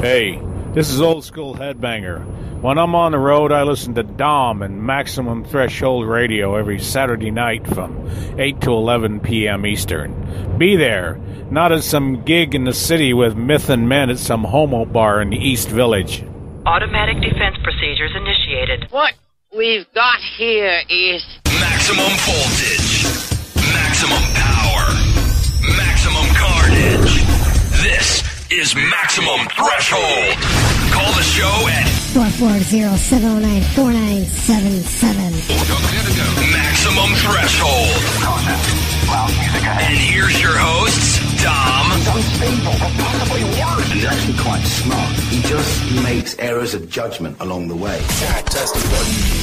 Hey, this is Old School Headbanger. When I'm on the road, I listen to Dom and Maximum Threshold Radio every Saturday night from 8 to 11 p.m. Eastern. Be there, not at some gig in the city with myth and men at some homo bar in the East Village. Automatic defense procedures initiated. What we've got here is maximum voltage, maximum power, maximum carnage. This is Maximum Threshold. Call the show at 440-709-4977. Maximum Threshold. And here's your hosts, Dom. He's unstable, but possibly worse. He's actually quite smart. He just makes errors of judgment along the way. Testing.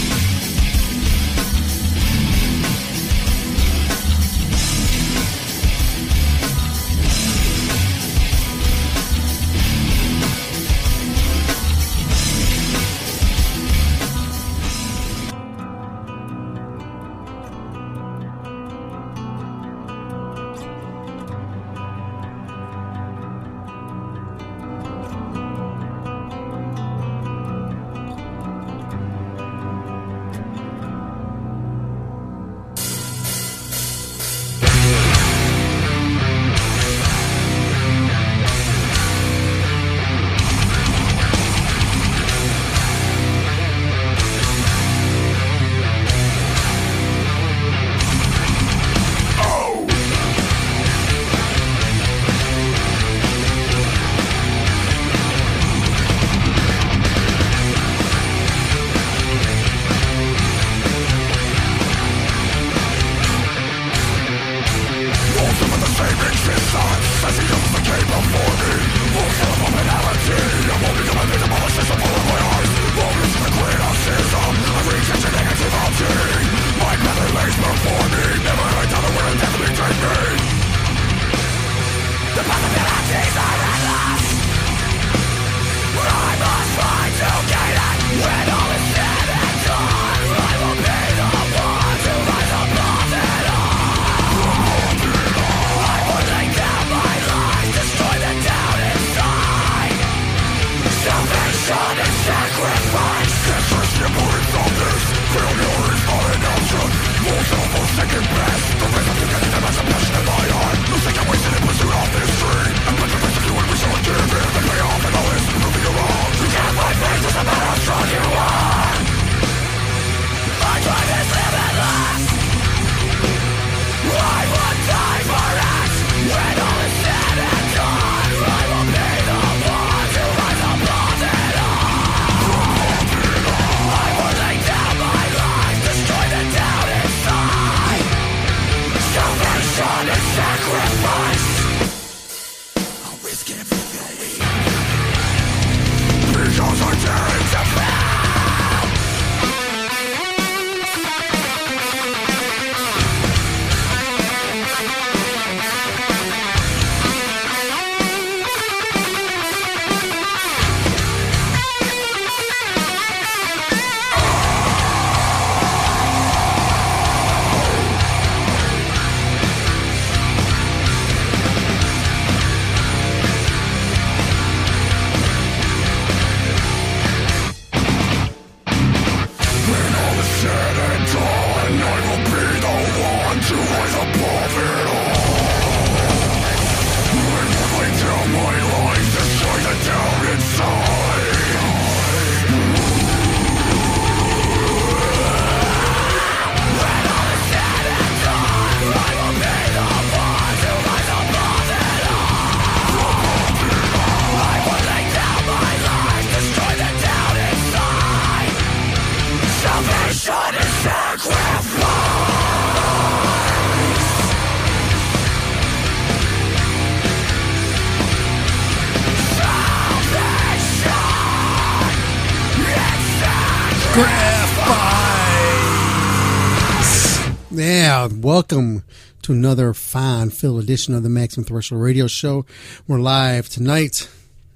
Yeah, welcome to another fun-filled edition of the Maximum Threshold Radio Show. We're live tonight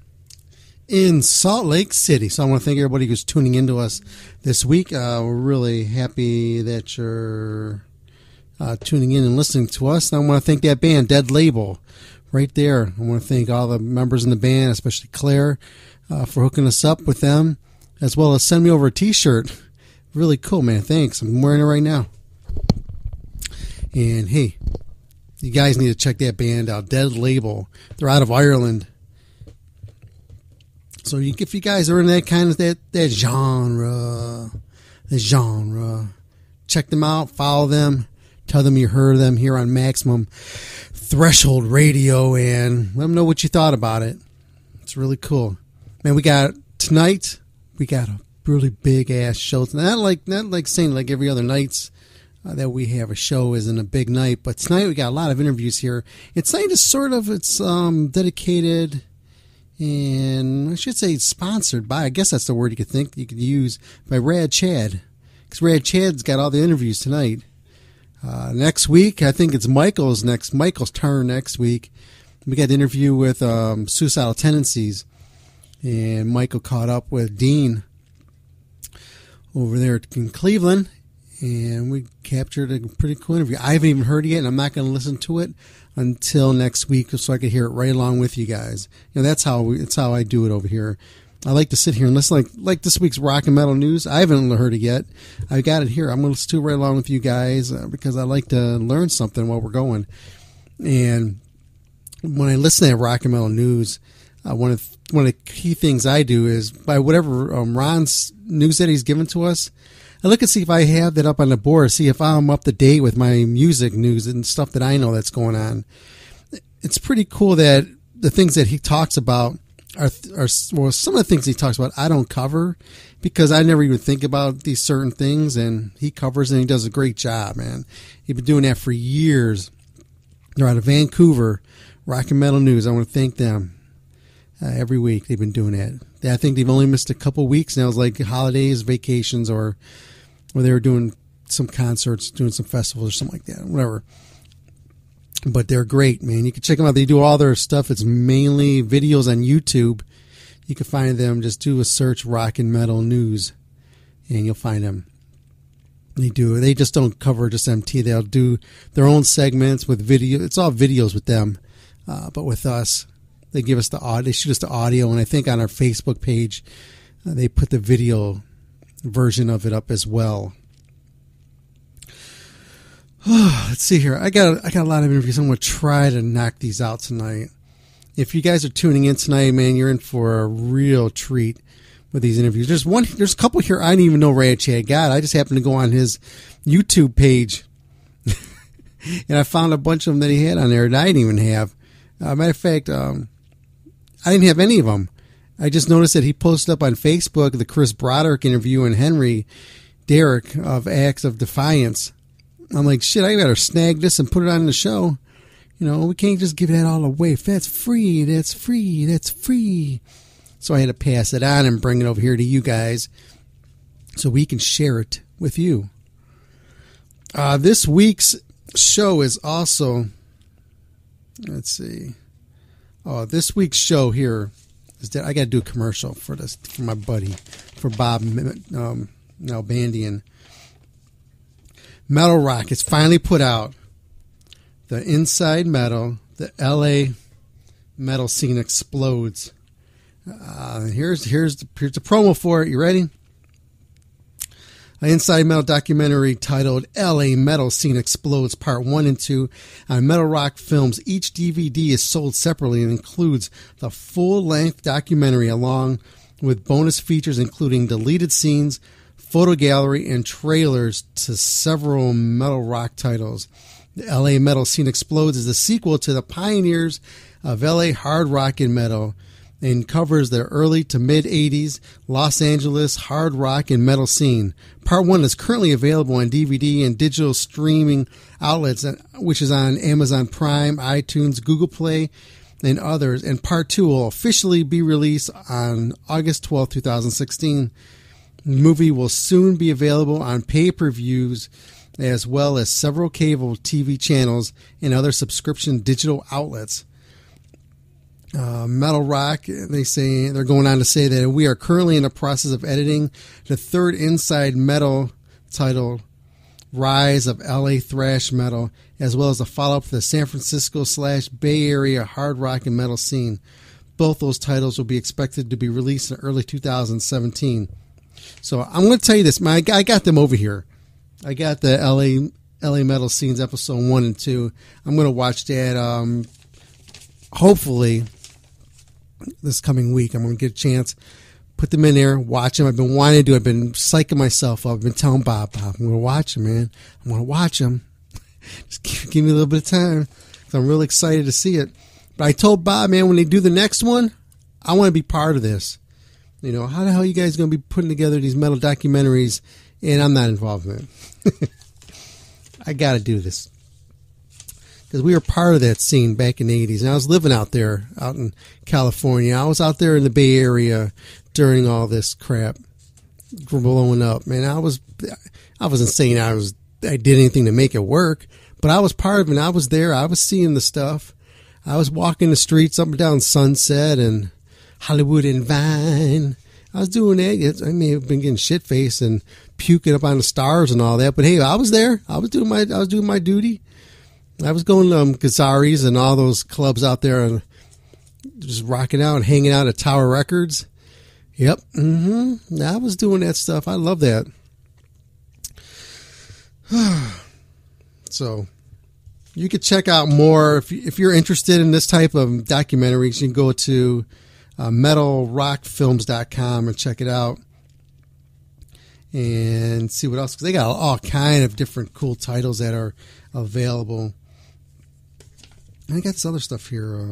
in Salt Lake City. So I want to thank everybody who's tuning into us this week. We're really happy that you're tuning in and listening to us. And I want to thank that band, Dead Label, right there. I want to thank all the members in the band, especially Claire. for hooking us up with them, as well as send me over a t-shirt. Really cool, man. Thanks. I'm wearing it right now. And hey, you guys need to check that band out, Dead Label. They're out of Ireland. So if you guys are in that kind of that genre, check them out, follow them, tell them you heard them here on Maximum Threshold Radio, and let them know what you thought about it. It's really cool. Man, we got a really big ass show. Not like saying like every other nights that we have a show isn't a big night, but tonight we got a lot of interviews here. Tonight is it's dedicated, and I should say it's sponsored by, I guess that's the word you could use, by Rad Chad. Because Rad Chad's got all the interviews tonight. Next week, I think it's Michael's turn next week. We got an interview with Suicidal Tendencies, and Michael caught up with Dean over there in Cleveland, and we captured a pretty cool interview. I haven't even heard it yet, and I'm not going to listen to it until next week so I can hear it right along with you guys. That's how I do it over here. I like to sit here and listen, like this week's rock and metal news. I haven't heard it yet. I got it here. I'm going to listen to it right along with you guys because I like to learn something while we're going. And when I listen to rock and metal news, one of the key things I do is by whatever Ron's news that he's given to us, I look and see if I have that up on the board, see if I'm up to date with my music news and stuff that I know that's going on. It's pretty cool that the things that he talks about are some of the things he talks about I don't cover because I never even think about these certain things, and he covers and he does a great job, man. He's been doing that for years. They're out of Vancouver, Rock and Metal News. I want to thank them. Every week they've been doing that. I think they've only missed a couple weeks now. It's like holidays, vacations, or they were doing some concerts, doing some festivals or something like that, whatever. But they're great, man. You can check them out. They do all their stuff. It's mainly videos on YouTube. You can find them. Just do a search, Rock and Metal News, and you'll find them. They just don't cover just MT. They'll do their own segments with video. It's all videos with them, but with us, they give us the audio. They shoot us the audio, and I think on our Facebook page, they put the video version of it up as well. Let's see here. I got a lot of interviews. I'm going to try to knock these out tonight. If you guys are tuning in tonight, man, you're in for a real treat with these interviews. There's a couple here I didn't even know Rad Chad got. I just happened to go on his YouTube page, and I found a bunch of them that he had on there that I didn't even have. Matter of fact, I didn't have any of them. I just noticed that he posted up on Facebook the Chris Broderick interview and Henry Derrick of Acts of Defiance. I'm like, shit, I better snag this and put it on the show. We can't just give that all away. If that's free, that's free, that's free. So I had to pass it on and bring it over here to you guys so we can share it with you. This week's show is also, let's see. This week's show here is that I got to do a commercial for my buddy, for Bob Nalbandian. Metal Rock has finally put out the Inside Metal, the LA metal scene explodes. Here's the promo for it. You ready? An Inside Metal documentary titled LA Metal Scene Explodes Part 1 and 2 on Metal Rock Films. Each DVD is sold separately and includes the full-length documentary along with bonus features including deleted scenes, photo gallery, and trailers to several Metal Rock titles. The LA Metal Scene Explodes is a sequel to the pioneers of LA hard rock and metal and covers the early to mid-'80s Los Angeles hard rock and metal scene. Part 1 is currently available on DVD and digital streaming outlets, which is on Amazon Prime, iTunes, Google Play, and others. And Part 2 will officially be released on August 12, 2016. The movie will soon be available on pay-per-views as well as several cable TV channels and other subscription digital outlets. Metal Rock, they're going on to say that we are currently in the process of editing the third Inside Metal title, Rise of LA Thrash Metal, as well as a follow-up to the San Francisco / Bay Area hard rock and metal scene. both those titles will be expected to be released in early 2017. So I'm going to tell you this. I got them over here. I got the LA Metal Scenes episode 1 and 2. I'm going to watch that hopefully this coming week. I'm going to get a chance, put them in there, watch them. I've been wanting to do it. I've been psyching myself up. I've been telling Bob, I'm going to watch them, man. I'm going to watch them. Just give me a little bit of time. I'm really excited to see it. But I told Bob, man, when they do the next one, I want to be part of this. You know, how the hell are you guys going to be putting together these metal documentaries and I'm not involved in it? I got to do this. Because we were part of that scene back in the 80s. And I was living out there, out in California. I was out there in the Bay Area during all this crap blowing up. Man, I wasn't saying I did anything to make it work, but I was part of it. I was there. I was seeing the stuff. I was walking the streets up and down Sunset and Hollywood and Vine. I was doing that. I may have been getting shit-faced and puking up on the stars and all that, but hey, I was there. I was doing my duty. I was going to Gazzari's and all those clubs out there and just rocking out and hanging out at Tower Records. Yep. I was doing that stuff. I love that. So you could check out more if you're interested in this type of documentaries. You can go to metalrockfilms.com and check it out and see what else, because they got all kind of different cool titles that are available. I got this other stuff here.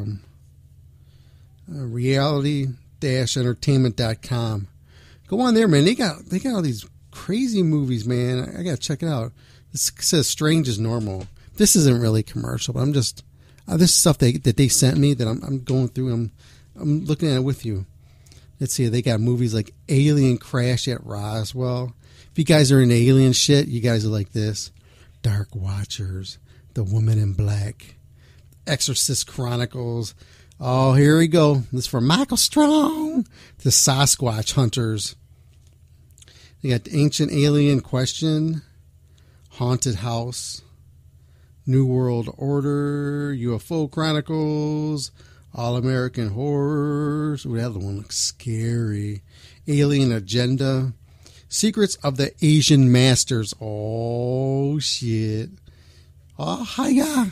Reality-entertainment.com. Go on there, man. They got all these crazy movies, man. I gotta check it out. This says Strange is Normal. This isn't really commercial, but I'm just this is stuff that they sent me that I'm going through. I'm looking at it with you. Let's see. They got movies like Alien Crash at Roswell. If you guys are into alien shit, you guys are like this. Dark Watchers, The Woman in Black, Exorcist Chronicles. Oh, here we go. This is for Michael Strong. The Sasquatch Hunters. They got the Ancient Alien Question, Haunted House, New World Order, UFO Chronicles, All-American Horrors. Ooh, that other one looks scary. Alien Agenda, Secrets of the Asian Masters. Oh, shit. Oh, hiya.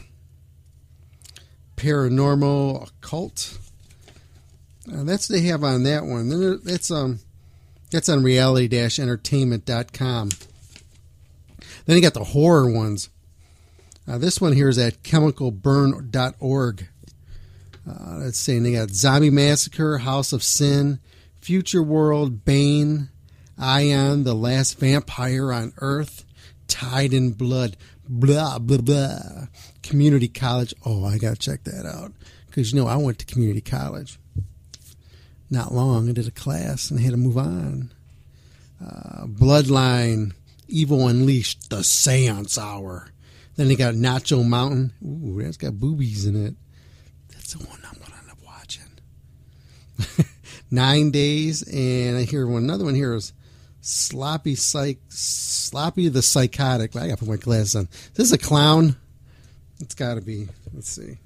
Paranormal Occult. That's what they have on that one. Then that's on reality-entertainment.com. Then you got the horror ones. This one here is at chemicalburn.org. Let's see. And they got Zombie Massacre, House of Sin, Future World, Bane, Ion, The Last Vampire on Earth, Tied in Blood, blah, blah, blah. Community College. Oh, I got to check that out. Because, I went to community college. Not long. I did a class and I had to move on. Bloodline, Evil Unleashed, The Seance Hour. Then they got Nacho Mountain. Ooh, that's got boobies in it. That's the one I'm going to end up watching. 9 Days. And I hear another one here is Sloppy the Psychotic. I got to put my glasses on. Is this a clown? It's got to be. Let's see.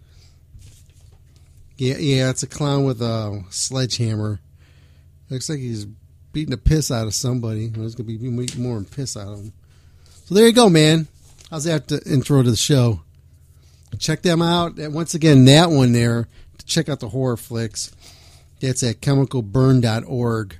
Yeah, it's a clown with a sledgehammer. Looks like he's beating the piss out of somebody. There's going to be more than piss out of him. So there you go, man. How's that intro to the show? Check them out. And once again, that one there, to check out the horror flicks, that's at chemicalburn.org.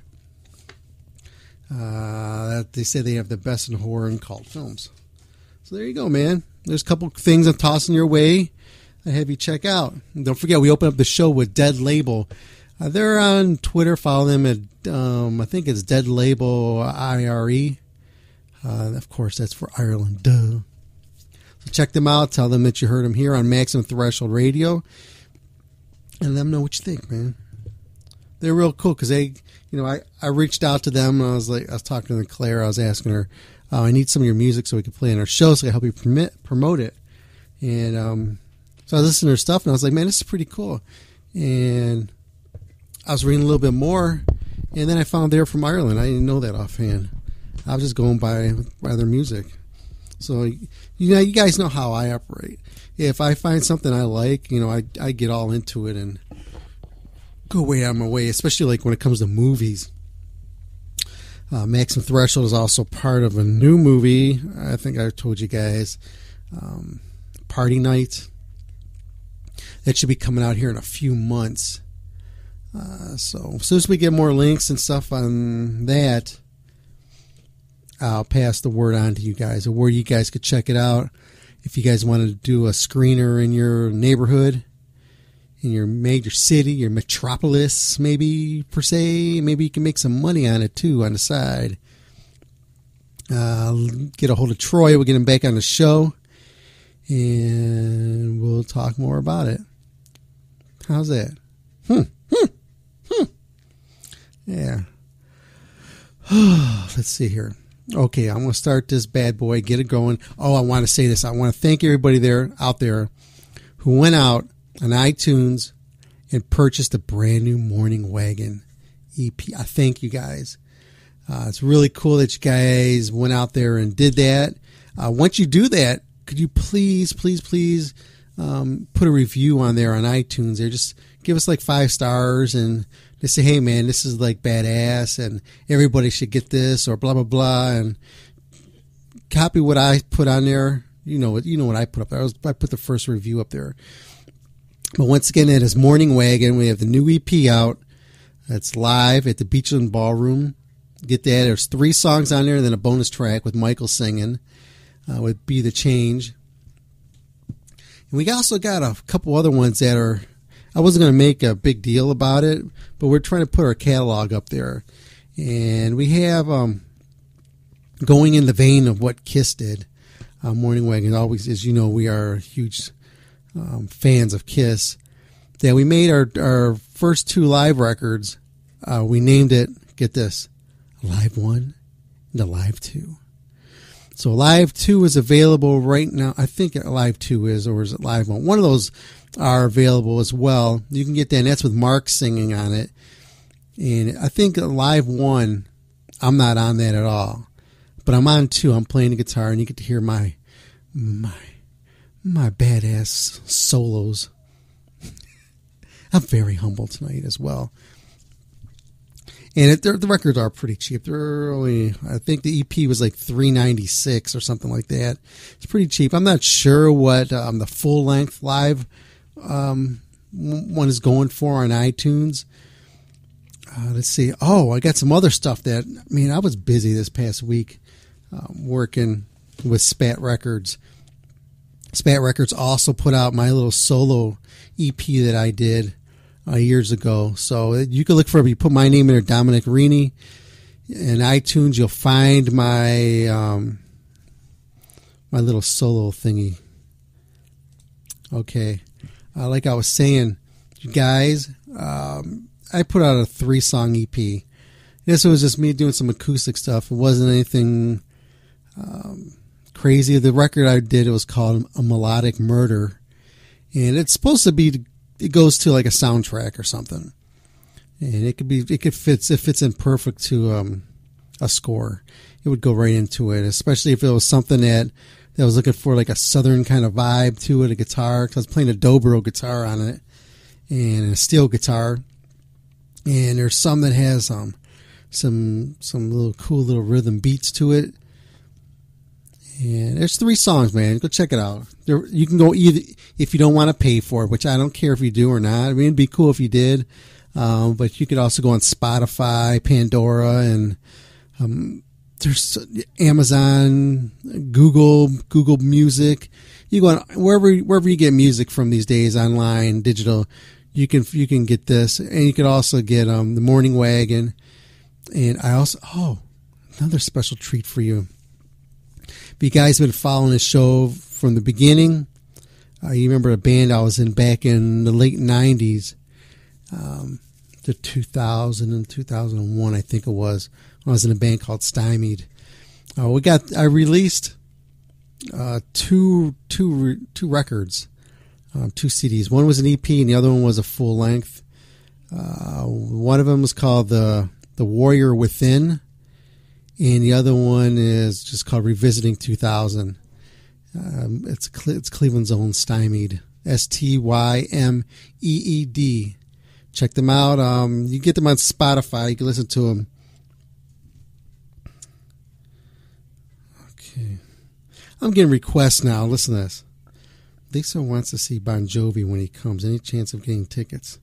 They say they have the best in horror and cult films. So there you go, man. There's a couple things I'm tossing your way I have you check out. And don't forget, we open up the show with Dead Label. They're on Twitter. Follow them at, I think it's Dead Label IRE. Of course, that's for Ireland. Duh. So check them out. Tell them that you heard them here on Maximum Threshold Radio. And let them know what you think, man. They're real cool because they, I reached out to them. And I was talking to Claire. I was asking her, I need some of your music so we can play in our show so I can help you promote it. And so I was listening to her stuff and I was like, man, this is pretty cool. And I was reading a little bit more, and then I found they were from Ireland. I didn't know that offhand. I was just going by their music. So, you guys know how I operate. If I find something I like, I get all into it and go way out of my way, especially like when it comes to movies. Maximum Threshold is also part of a new movie. I think I told you guys, Party Night. That should be coming out here in a few months. So as soon as we get more links and stuff on that, I'll pass the word on to you guys, or where you guys could check it out. If you guys want to do a screener in your neighborhood, in your major city, your metropolis, maybe per se, maybe you can make some money on it too on the side. Get a hold of Troy. We'll get him back on the show, and we'll talk more about it. How's that? Yeah. Let's see here. Okay, I'm going to start this bad boy, get it going. Oh, I want to say this. I want to thank everybody out there who went out on iTunes and purchased a brand new Morning Wagon EP. I thank you guys. It's really cool that you guys went out there and did that. Once you do that, could you please put a review on there on iTunes there? Just give us like 5 stars and they say, hey man, this is like badass and everybody should get this, or blah blah blah, and copy what I put on there. You know what I put up there. I put the first review up there. But once again, it is Morning Wagon. We have the new EP out. It's live at the Beachland Ballroom. Get that. There's 3 songs on there and then a bonus track with Michael singing with Be the Change. And we also got a couple other ones that are, I wasn't going to make a big deal about it, but we're trying to put our catalog up there. And we have, going in the vein of what Kiss did, Morning Wagon always, as you know, we are huge fans of Kiss. That we made our first 2 live records. We named it, get this, Live 1 and Live 2. So Live 2 is available right now. I think Live 2 is, or is it Live 1? One of those are available as well. You can get that, and that's with Mark singing on it. And I think Live 1, I'm not on that at all. But I'm on 2. I'm playing the guitar, and you get to hear my badass solos. I'm very humble tonight as well. And the records are pretty cheap. They're only, I think the EP was like $3.96 or something like that. It's pretty cheap. I'm not sure what the full length live one is going for on iTunes. Let's see. Oh, I got some other stuff that, I was busy this past week working with Spat Records. Spat Records also put out my little solo EP that I did years ago. So you can look for it. You put my name in there, Dominic Rini, in iTunes. You'll find my my little solo thingy. Okay, like I was saying, you guys, I put out a 3-song EP. This was just me doing some acoustic stuff. It wasn't anything crazy. The record I did, it was called A Melodic Murder, and it's supposed to be, it goes to like a soundtrack or something, and it fits in perfect to a score. It would go right into it, especially if it was something that was looking for like a southern kind of vibe to it, a guitar, because I was playing a dobro guitar on it and a steel guitar, and there's some that has some little cool little rhythm beats to it. And there's 3 songs, man. Go check it out. You can go either, if you don't want to pay for it, which I don't care if you do or not. It'd be cool if you did. But you could also go on Spotify, Pandora, and there's Amazon, Google Music. You go on wherever you get music from these days, online, digital. You can get this, and you can also get the Morning Wagon. And I also, another special treat for you. If you guys have been following the show from the beginning, you remember a band I was in back in the late 90s, the 2000 and 2001, I think it was. I was in a band called Stymied. I released 2 records, 2 CDs. One was an EP and the other one was a full length. One of them was called The Warrior Within, and the other one is just called Revisiting 2000. It's Cleveland's own Stymied, Stymeed, Check them out. You get them on Spotify. You can listen to them. Okay. I'm getting requests now. Listen to this. Lisa wants to see Bon Jovi when he comes. Any chance of getting tickets?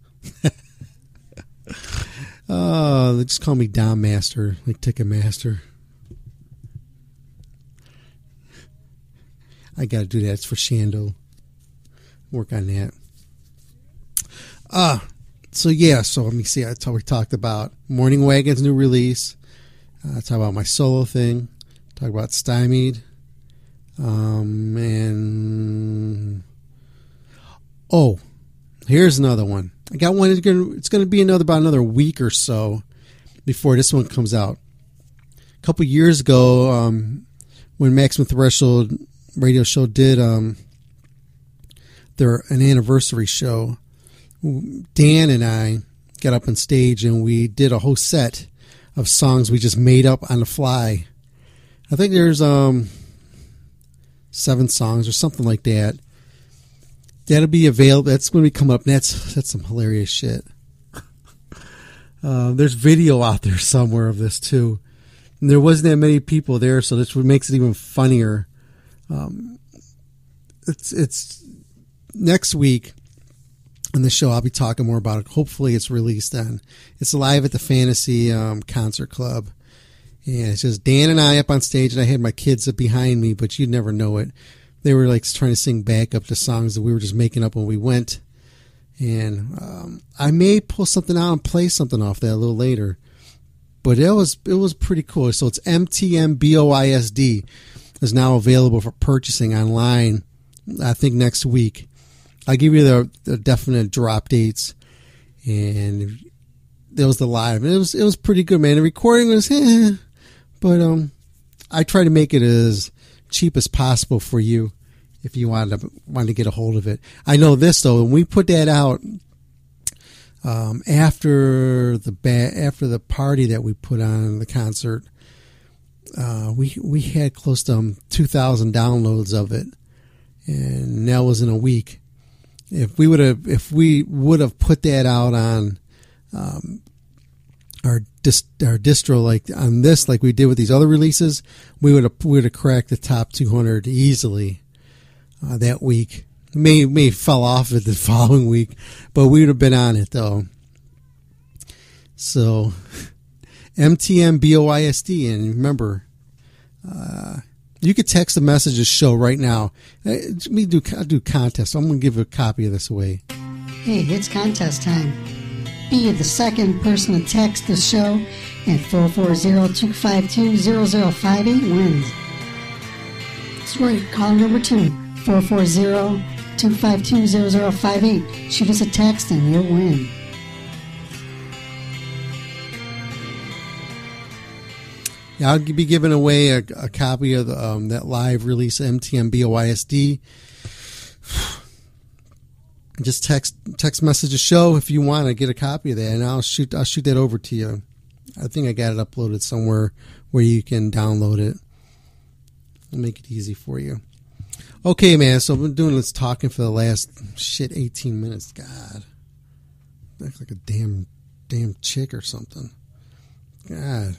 They just call me Dom Master, like Ticketmaster. I got to do that. It's for Shando. Work on that. So let me see. That's how we talked about Morning Wagon's new release. Talk about my solo thing. Talk about Stymied. And here's another one. I got one. It's going to be about another week or so before this one comes out. A couple years ago, when Maximum Threshold radio show did an anniversary show, Dan and I got up on stage and we did a whole set of songs we just made up on the fly. I think there's 7 songs or something like that. That'll be available. That's going to be coming up. That's some hilarious shit. There's video out there somewhere of this too. And there wasn't that many people there, so that's what makes it even funnier. It's next week on the show. I'll be talking more about it. Hopefully it's released then. It's live at the Fantasy Concert Club. And it's just Dan and I up on stage, and I had my kids up behind me, but you'd never know it. They were like trying to sing back up to songs that we were just making up when we went. And I may pull something out and play something off that a little later. But it was pretty cool. So it's MTMBOISD is now available for purchasing online, I think next week. I'll give you the definite drop dates. And there was the live. It was pretty good, man. The recording was but I try to make it as cheap as possible for you if you want to get a hold of it. I know this though, when we put that out after the party that we put on the concert, we had close to 2,000 downloads of it, and that was in a week. If we would have put that out on our distro like on this, like we did with these other releases, we would have cracked the top 200 easily that week. May fell off it the following week, but we would have been on it though. So MTMBOISD, and remember, you could text the messages show right now. I'll do contest. I'm going to give a copy of this away. Hey, it's contest time. Be the second person to text the show at 440-252-0058 wins. That's right, call number 2, 440-252-0058. Shoot us a text and you'll win. Yeah, I'll be giving away a copy of that live release MTMBOISD. Just text message a show if you want to get a copy of that, and I'll shoot that over to you. I think I got it uploaded somewhere where you can download it. I'll make it easy for you. Okay, man. So I've been doing this talking for the last 18 minutes. God, that's like a damn chick or something. God.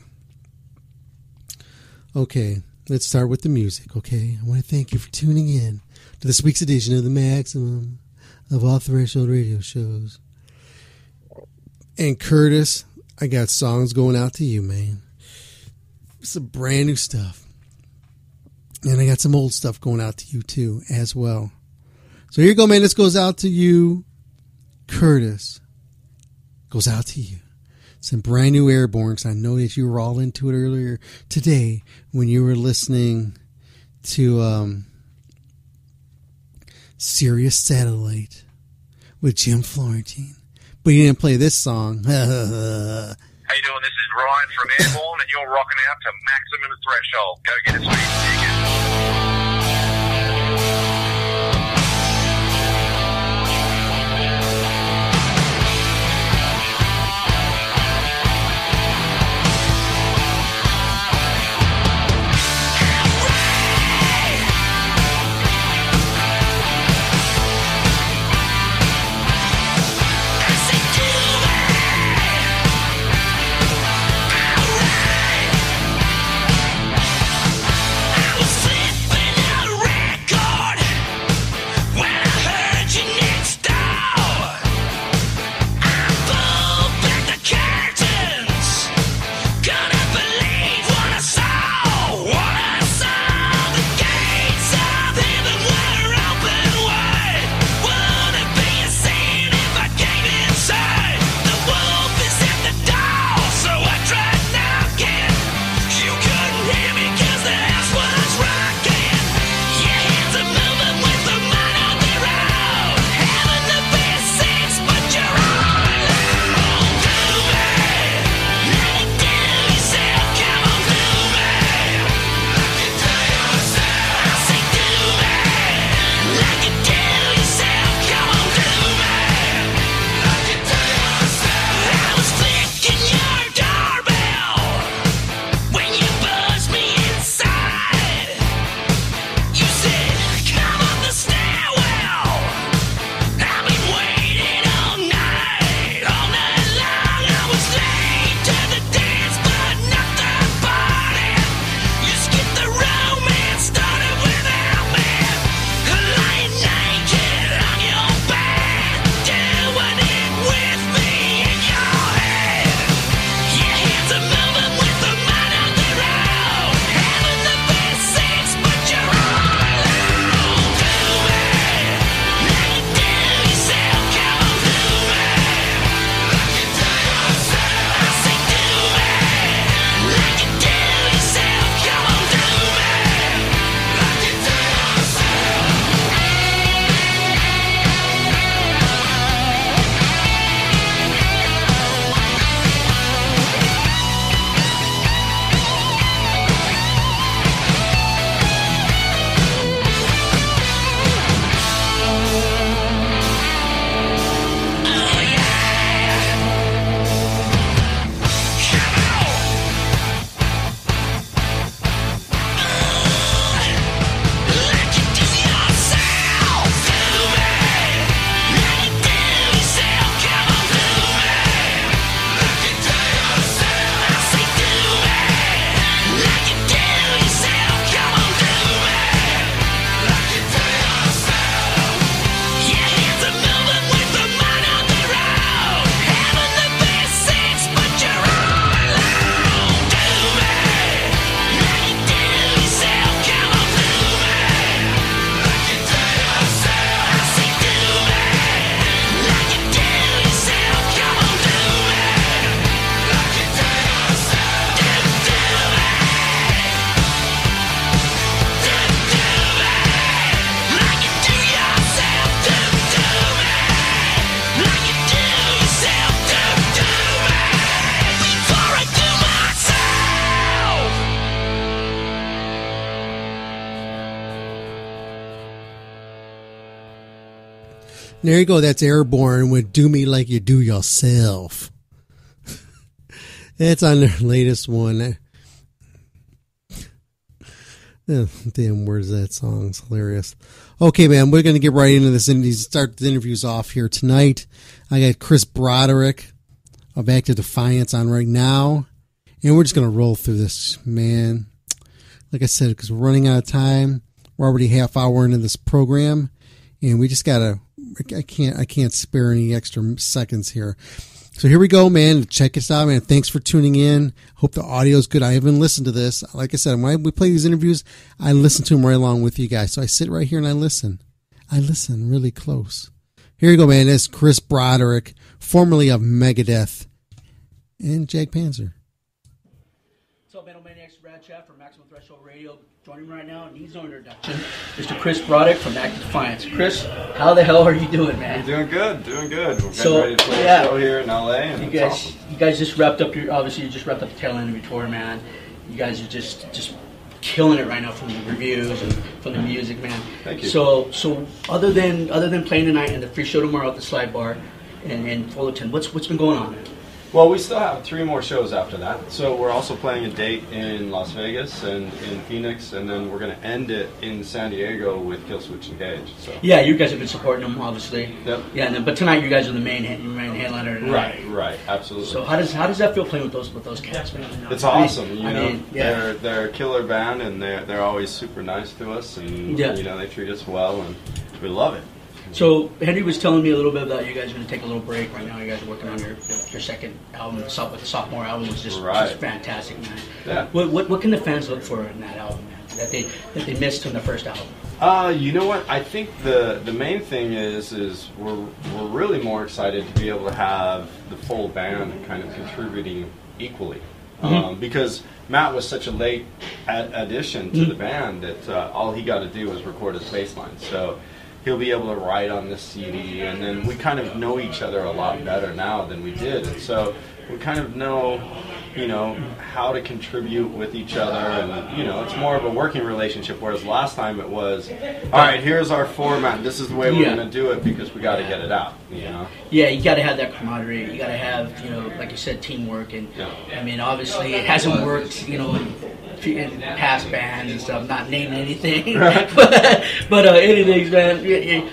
Okay, let's start with the music. Okay, I want to thank you for tuning in to this week's edition of the Maximum of All Threshold radio shows. And Curtis, I got songs going out to you, man. Some brand new stuff. And I got some old stuff going out to you too, as well. So here you go, man. This goes out to you, Curtis. Goes out to you. Some brand new Airborne. I know that you were all into it earlier today when you were listening to Sirius Satellite with Jim Florentine. But you didn't play this song. How you doing? This is Ryan from Airborne, and you're rocking out to Maximum Threshold. Go get a sweet ticket. Say do There you go. That's Airborne with Do Me Like You Do Yourself. It's on their latest one. Damn, where's that song? It's hilarious. Okay, man, we're going to get right into this and start the interviews off here tonight. I got Chris Broderick of Active Defiance on right now, and we're just going to roll through this, man. Like I said, because we're running out of time. We're already half hour into this program, and we just got to, I can't spare any extra seconds here. So here we go, man. Check us out, man. Thanks for tuning in. Hope the audio's good. I haven't listened to this. Like I said, when we play these interviews, I listen to them right along with you guys. So I sit right here and I listen. I listen really close. Here you go, man. It's Chris Broderick, formerly of Megadeth, and Jack Panzer. What's up, Metal Maniacs? Brad Chaff from Maximum Threshold Radio. Joining me right now, needs no introduction, Mr. Chris Broderick from Active Defiance. Chris, how the hell are you doing, man? I'm doing good, doing good. We're getting ready to play a show here in LA, and you guys, awesome. You guys just wrapped up you just wrapped up the tail end of your tour, man. You guys are just killing it right now from the reviews and from the music, man. Thank you. So other than playing tonight and the free show tomorrow at the Slide Bar in Fullerton, what's been going on, man? Well, we still have 3 more shows after that. So we're also playing a date in Las Vegas and in Phoenix, and then we're going to end it in San Diego with Killswitch Engage. So. Yeah, you guys have been supporting them, obviously. Yep. Yeah, but tonight you guys are the main headliner tonight. Right, absolutely. So how does that feel playing with those cats, man? It's awesome. Yeah. They're a killer band, and they're always super nice to us, and they treat us well, and we love it. So Henry was telling me a little bit about you guys are going to take a little break right now. You guys are working on your second album, the sophomore album, was just fantastic, man. Yeah. What can the fans look for in that album, man, that they missed from the first album? You know what? I think the main thing is we're really more excited to be able to have the full band kind of contributing equally, because Matt was such a late addition to the band that all he got to do was record his bass line. So he'll be able to write on this CD, and then we kind of know each other a lot better now than we did. And so we kind of know, how to contribute with each other, and, it's more of a working relationship, whereas last time it was, all right, here's our format, this is the way we're going to do it because we got to get it out, Yeah, you got to have that camaraderie. You got to have, like you said, teamwork. And, I mean, obviously it hasn't worked, in past bands and stuff, not naming anything, but anything, man.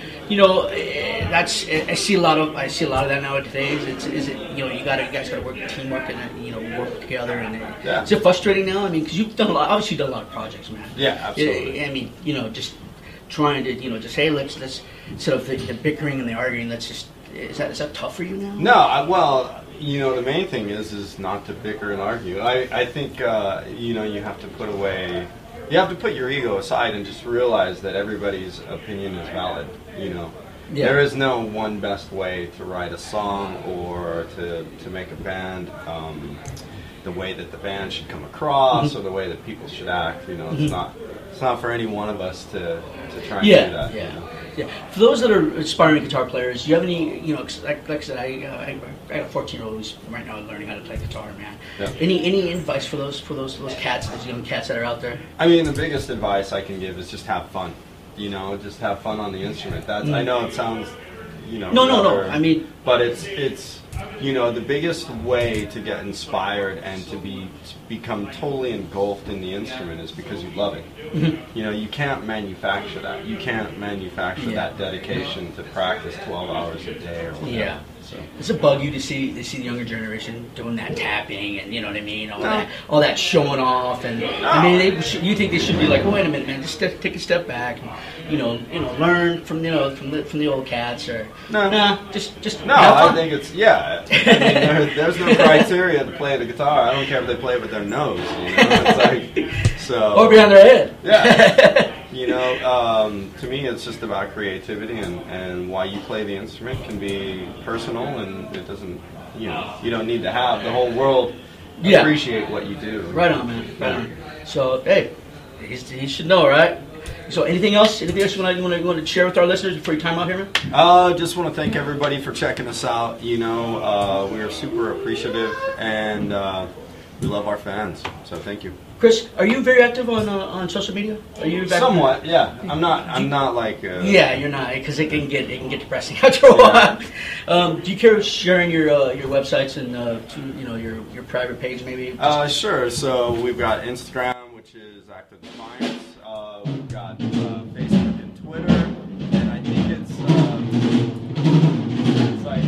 That's I see a lot of that nowadays. You guys got to work teamwork and work together. And is it frustrating now? I mean, because you've done obviously done a lot of projects, man. Yeah, absolutely. I mean, just trying to just hey, let's instead of the bickering and the arguing, is that tough for you now? No, the main thing is not to bicker and argue. I think, you have to put your ego aside and just realize that everybody's opinion is valid, There is no one best way to write a song or to make a band, the way that the band should come across or the way that people should act, it's not for any one of us to try and do that. Yeah. For those that are aspiring guitar players, do you have any, like I said, I got a 14-year-old who's right now learning how to play guitar, man. Yeah. Any advice for those cats, those young cats that are out there? I mean, the biggest advice I can give is just have fun. Just have fun on the instrument. I know it sounds, No. I mean, but it's the biggest way to get inspired and to become totally engulfed in the instrument is because you love it. You can't manufacture that. You can't manufacture that dedication to practice 12 hours a day or whatever. Yeah. So. Does it bug you to see the younger generation doing that tapping and what I mean, all that showing off, and I mean, you think they should be like, wait a minute, man, just take a step back, and, learn from the old cats, or just no, I think it's I mean, there's no criteria to play the guitar. I don't care if they play it with their nose, it's like so or behind their head. Yeah. To me, it's just about creativity, and why you play the instrument can be personal, and it doesn't, you don't need to have the whole world appreciate what you do. Right on, man. Right on. So, hey, he should know, right? So, anything else? Anything else you want to share with our listeners before you time out here, man? Just want to thank everybody for checking us out. We are super appreciative, and we love our fans. So thank you. Chris, are you very active on social media? Are you active? Somewhat, yeah. I'm not like. Yeah, you're not, because it can get depressing after a while. Do you care sharing your websites and your private page maybe? Sure. So we've got Instagram, which is Active Defiance. We've got Facebook and Twitter, and I think it's like.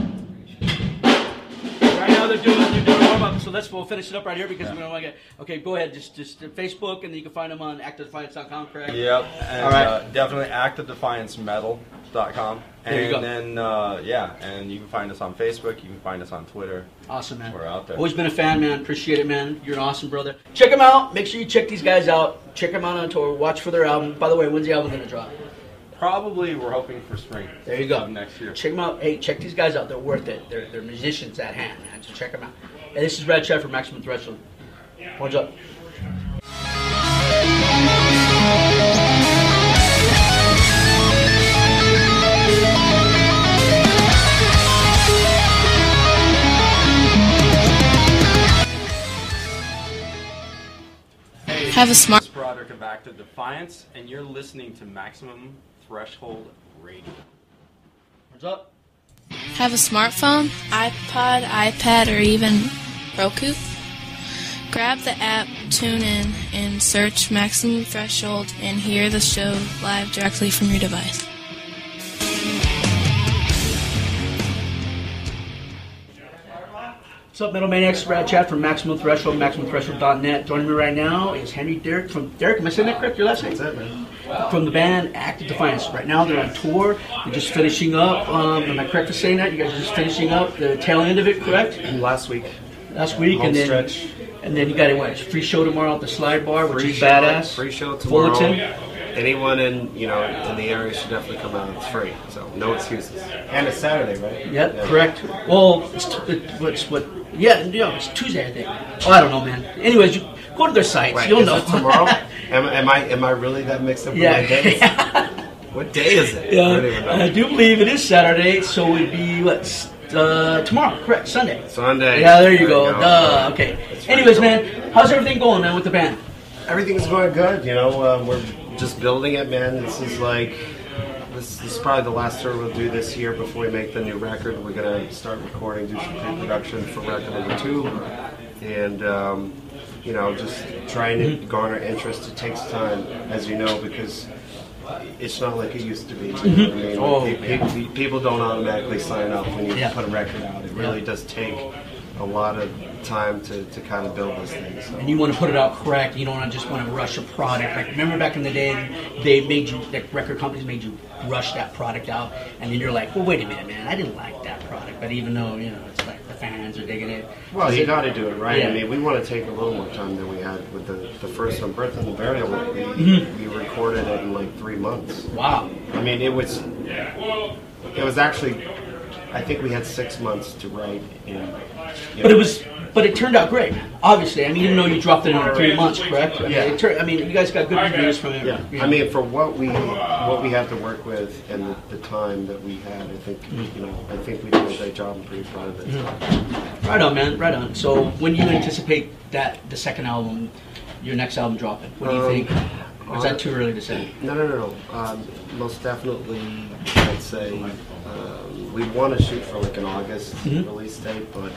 Right now they're doing warm up, so we'll finish it up right here because we don't want to get. Okay, go ahead. Just Facebook, and then you can find them on ActiveDefiance.com, correct? Yep. And, all right. Definitely ActiveDefianceMetal.com. There you go. And then and you can find us on Facebook. You can find us on Twitter. Awesome, man. We're out there. Always been a fan, man. Appreciate it, man. You're an awesome brother. Check them out. Make sure you check these guys out. Check them out on tour. Watch for their album. By the way, when's the album going to drop? Probably we're hoping for spring. There you go. Next year. Check them out. Hey, check these guys out. They're worth it. They're musicians at hand, man. So check them out. Hey, this is Brad Chad from Maximum Threshold. What's up? Have a smart. This is Broderick of Active Defiance, and you're listening to Maximum Threshold Radio. What's up? Have a smartphone, iPod, iPad, or even Roku? Grab the app, tune in, and search Maximum Threshold and hear the show live directly from your device. What's up, Metal Maniacs? Brad Chad from Maximum Threshold, MaximumThreshold.net. Joining me right now is Henry Derrick from Derrick. Am I saying that correct? Your last name? That's it, man. From the band Active Defiance. Right now they're on tour. They're just finishing up. Am I correct in saying that? You guys are just finishing up the tail end of it, correct? Last week. Last week, Home and then stretch. And then you got a free show tomorrow at the Slide Bar, which Free is show, badass. Free show tomorrow. Fullerton. Anyone in the area should definitely come out. It's free, so no excuses. And it's Saturday, right? Yep, yeah. Correct. Well, it's Tuesday, I think. Oh, I don't know, man. Anyways, you go to their sites. Wait, you'll is know. it tomorrow? am I really that mixed up with my days? What day is it? Yeah, I don't even know. I do believe it is Saturday, so it'd be tomorrow, correct? Sunday. Sunday. Yeah, there you go. Okay. It's Anyways, cool. man, how's everything going, man, with the band? Everything's going good. We're just building it, man. This is probably the last tour we'll do this year before we make the new record. We're gonna start recording, do some pre-production for record number 2, and just trying to garner interest. It takes time, as you know, because it's not like it used to be. You know what I mean? People don't automatically sign up when you put a record out. It really does take a lot of time to kind of build this thing. So. And you want to put it out correct. You don't just want to rush a product. Like, remember back in the day, they made you, like, record companies made you rush that product out, and then you're like, well, wait a minute, man, I didn't like that product. But even though, it's like the fans are digging it. Well, you got to do it right. Yeah. I mean, we want to take a little more time than we had with the first one, Birth and the Burial. We recorded it in like 3 months. Wow. I mean, it was actually, I think we had 6 months to write. But it turned out great. Obviously, I mean, even though you dropped it in 3 months, correct? Yeah. I mean, you guys got good reviews from it. Yeah. I mean, for what we had to work with and the time that we had, I think we did a great job. I'm pretty proud of it. Right on, man. Right on. So, when do you anticipate that the second album, your next album, dropping? What do you think? Or is that too early to say? No. Most definitely, I'd say we want to shoot for like an August release date, but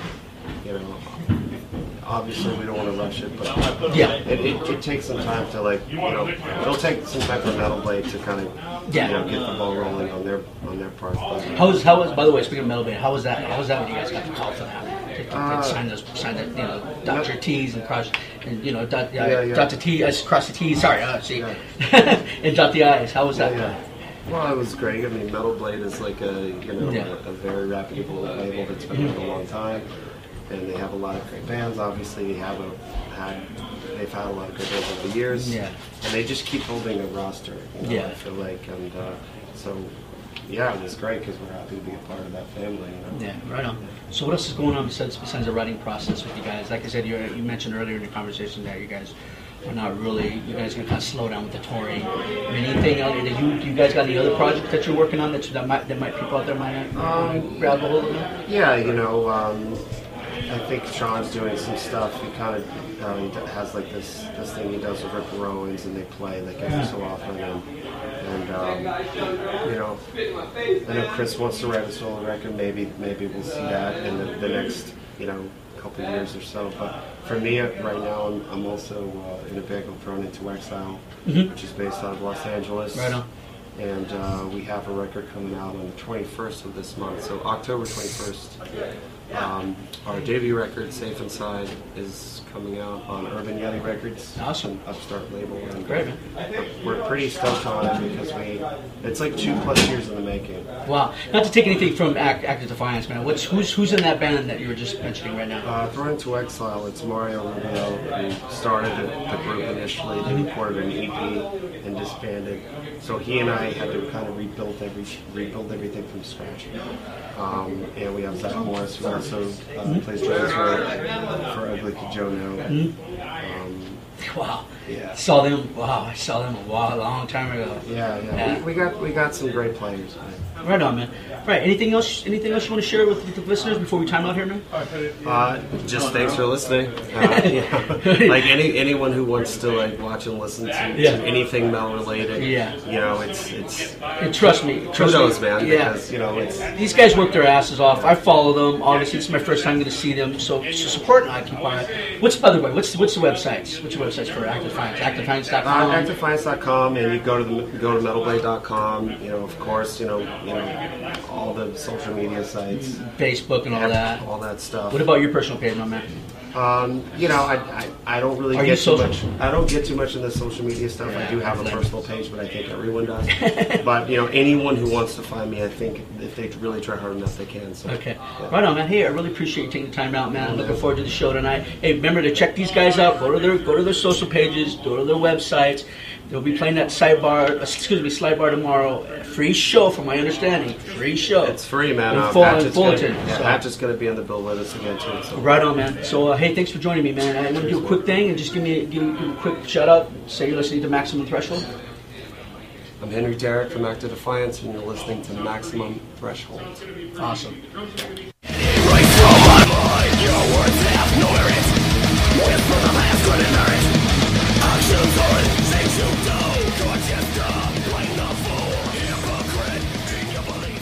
obviously we don't want to rush it. But it takes some time to it'll take some time for Metal Blade to kind of get the ball rolling on their part. How was by the way, speaking of Metal Blade, how was that when you guys got the call for that? Sign that, dot your T's and cross, and dot the T's, cross the T's. Sorry, and dot the I's. How was that? Well, it was great. I mean, Metal Blade is like a very reputable label that's been around a long time, and they have a lot of great bands. Obviously, they've had a lot of good bands over the years, and they just keep building a roster. I feel like, and so. Yeah, it was great because we're happy to be a part of that family. Yeah, right on. So what else is going on besides the writing process with you guys? Like I said, you mentioned earlier in your conversation that you guys are not really, you guys are going to kind of slow down with the touring. I mean, anything else? You guys got any other projects that you're working on that might people out there might grab a hold of? Yeah, I think Sean's doing some stuff. He kind of he has like this thing he does with Rick Owens, and they play like every so often. And you know, I know Chris wants to write a solo record. Maybe we'll see that in the next, you know, couple years or so. But for me right now, I'm also in a band called Thrown Into Exile, which is based out of Los Angeles. Right on. And we have a record coming out on the 21st of this month, so October 21st. Our debut record, Safe Inside, is coming out on Urban Yeti Records. Awesome. Upstart label. And great, man. We're pretty stoked on it because it's like 2+ years in the making. Wow. Not to take anything from Active Defiance, man. Who's in that band that you were just mentioning right now? Thrown Into Exile, it's Mario Rubio, who started the group initially. They recorded an EP and disbanded. So he and I had to kind of rebuild everything from scratch. And we have Zach Morris, who also plays drums for Ugly Kid Joe now. Wow. Yeah. I saw them a long time ago. Yeah. We got some great players, man. Right on, man. Right. Anything else you want to share with the listeners before we time out here, man? Just thanks for listening. Like anyone who wants to like watch and listen to anything metal related. Yeah. You know, it's and trust me, kudos, man. Yeah. Because you know these guys work their asses off. I follow them. Obviously, it's my first time going to see them. So support and occupy. What's the websites? What's your websites for Active Defiance? ActiveDefiance.com. ActiveDefiance.com, and you go to metalblade.com. You know, of course, you know all the social media sites, Facebook and all that stuff. What about your personal page, my man? You know, I don't really get too much. I don't get too much in the social media stuff. I do have a personal page, but I think everyone does. But you know, anyone who wants to find me, I think if they really try hard enough, they can. So, okay, right on, man. Hey, I really appreciate you taking the time out, man. I'm looking forward to the show tonight. Hey, remember to check these guys out. Go to their social pages. Go to their websites. They'll be playing that slide bar tomorrow. Free show, from my understanding. Free show. It's free, man. Fullerton. Hatchet's going to be on the bill with us again too. So. Right on, man. So hey, thanks for joining me, man. I want to do a quick thing and just give a quick shout out. Say you're listening to Maximum Threshold. I'm Henry Derrick from Active Defiance, and you're listening to Maximum Threshold. Awesome. Right from my mind, your words have no merit. Whisper the last couldn't hurt. Actions are things you do. Conscious dumb, blame the fool. Hypocrite in your belief.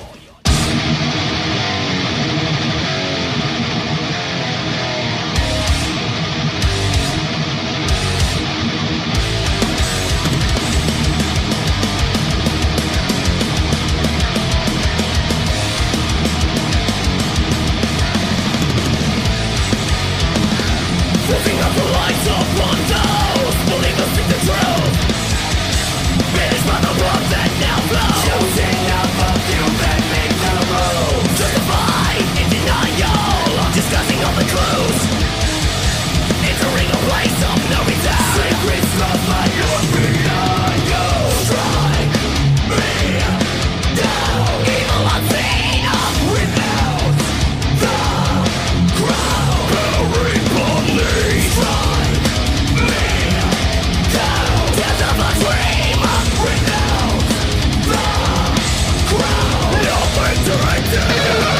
Flipping up the lights of those believe us in the truth. Finished by the blood that now flows. Choosing up a few that make the rules. Justified in denial, discussing all the clues. Entering a place of no return. Secrets of my Lord behind you. Strike me down. Evil unseen without the crowd. Very boldly. Strike me down. Death of a dream without the crowd. Nothing directed.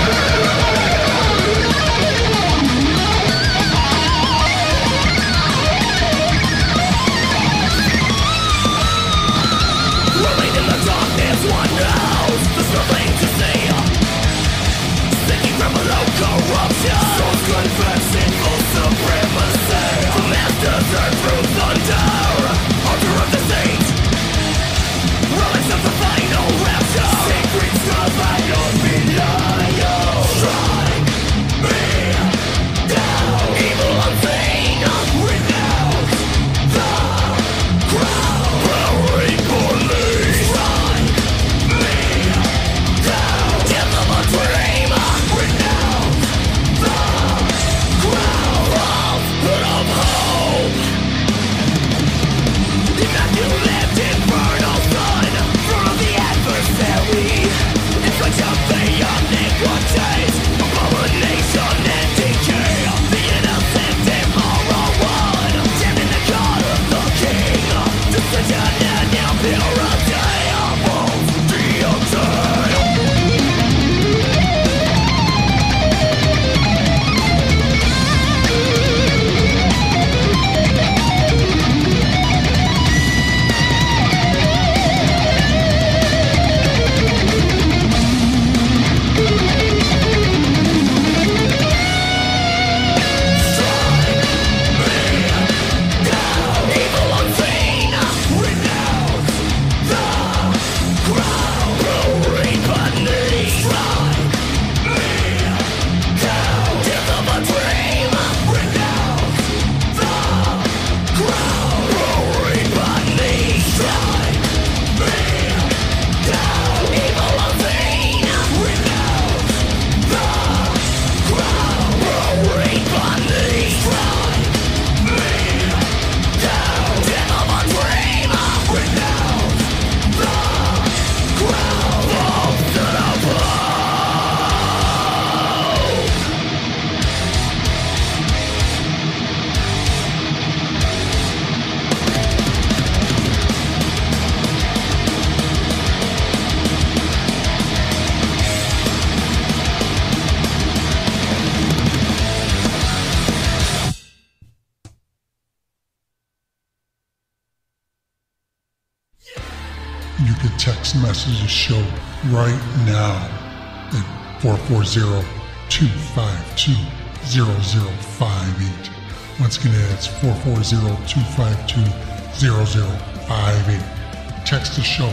Rolling in the darkness, one knows there's nothing to see. Sinking from below corruption, souls confessing full supremacy. The masters are through thunder, altar of the saints. Relics of the final rapture, sacred survival denial. Strike me down, evil unseen without the crowd. Very poorly. Strike me down, death of a dream without the text message the show right now at 440-252-0058. Once again, that's 440-252-0058. Text the show.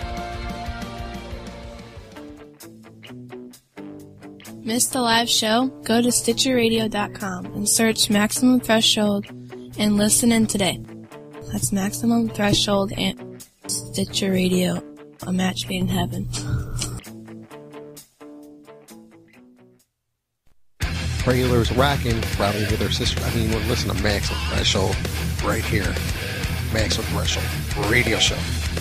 Missed the live show? Go to StitcherRadio.com and search Maximum Threshold and listen in today. That's Maximum Threshold and Stitcher Radio, a match made in heaven. Trailers rocking, probably with their sister. I mean, we're listening to Maximum Threshold right here. Maximum Threshold Radio Show.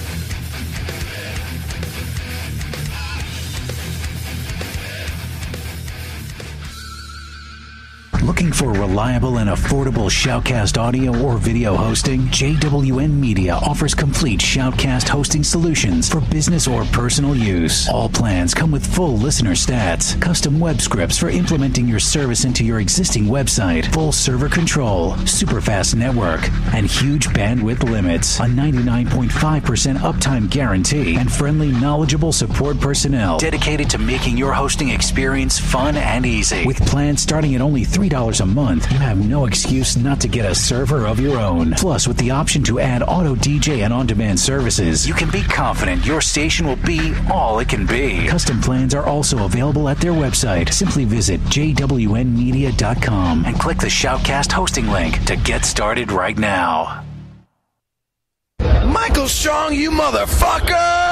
Looking for reliable and affordable Shoutcast audio or video hosting? JWN Media offers complete Shoutcast hosting solutions for business or personal use. All plans come with full listener stats, custom web scripts for implementing your service into your existing website, full server control, super fast network, and huge bandwidth limits, a 99.5% uptime guarantee, and friendly, knowledgeable support personnel dedicated to making your hosting experience fun and easy. With plans starting at only $3 a month, you have no excuse not to get a server of your own. Plus, with the option to add auto DJ and on-demand services, you can be confident your station will be all it can be. Custom plans are also available at their website. Simply visit jwnmedia.com and click the Shoutcast hosting link to get started right now. Michael Strong, you motherfucker!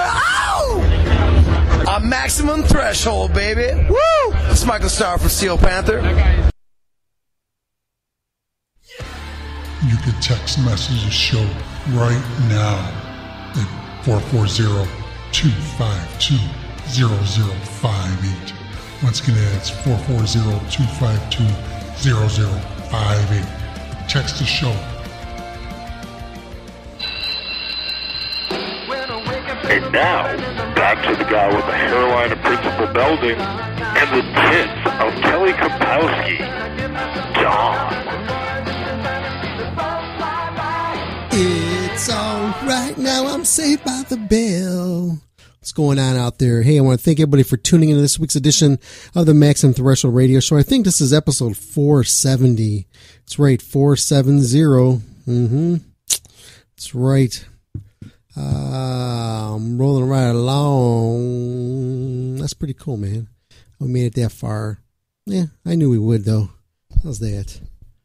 Ow! A Maximum Threshold, baby. Woo! It's Michael Starr from Steel Panther. You can text message the show right now at 440-252-0058. Once again, that's 440-252-0058. Text the show. And now, back to the guy with the hairline of Principal Belding and the tits of Kelly Kapowski, John. It's alright now, I'm saved by the bell. What's going on out there? Hey, I want to thank everybody for tuning into this week's edition of the Maximum Threshold Radio Show. I think this is episode 470. That's right, 470. That's right. I'm rolling right along. That's pretty cool, man. We made it that far. Yeah, I knew we would, though. How's that?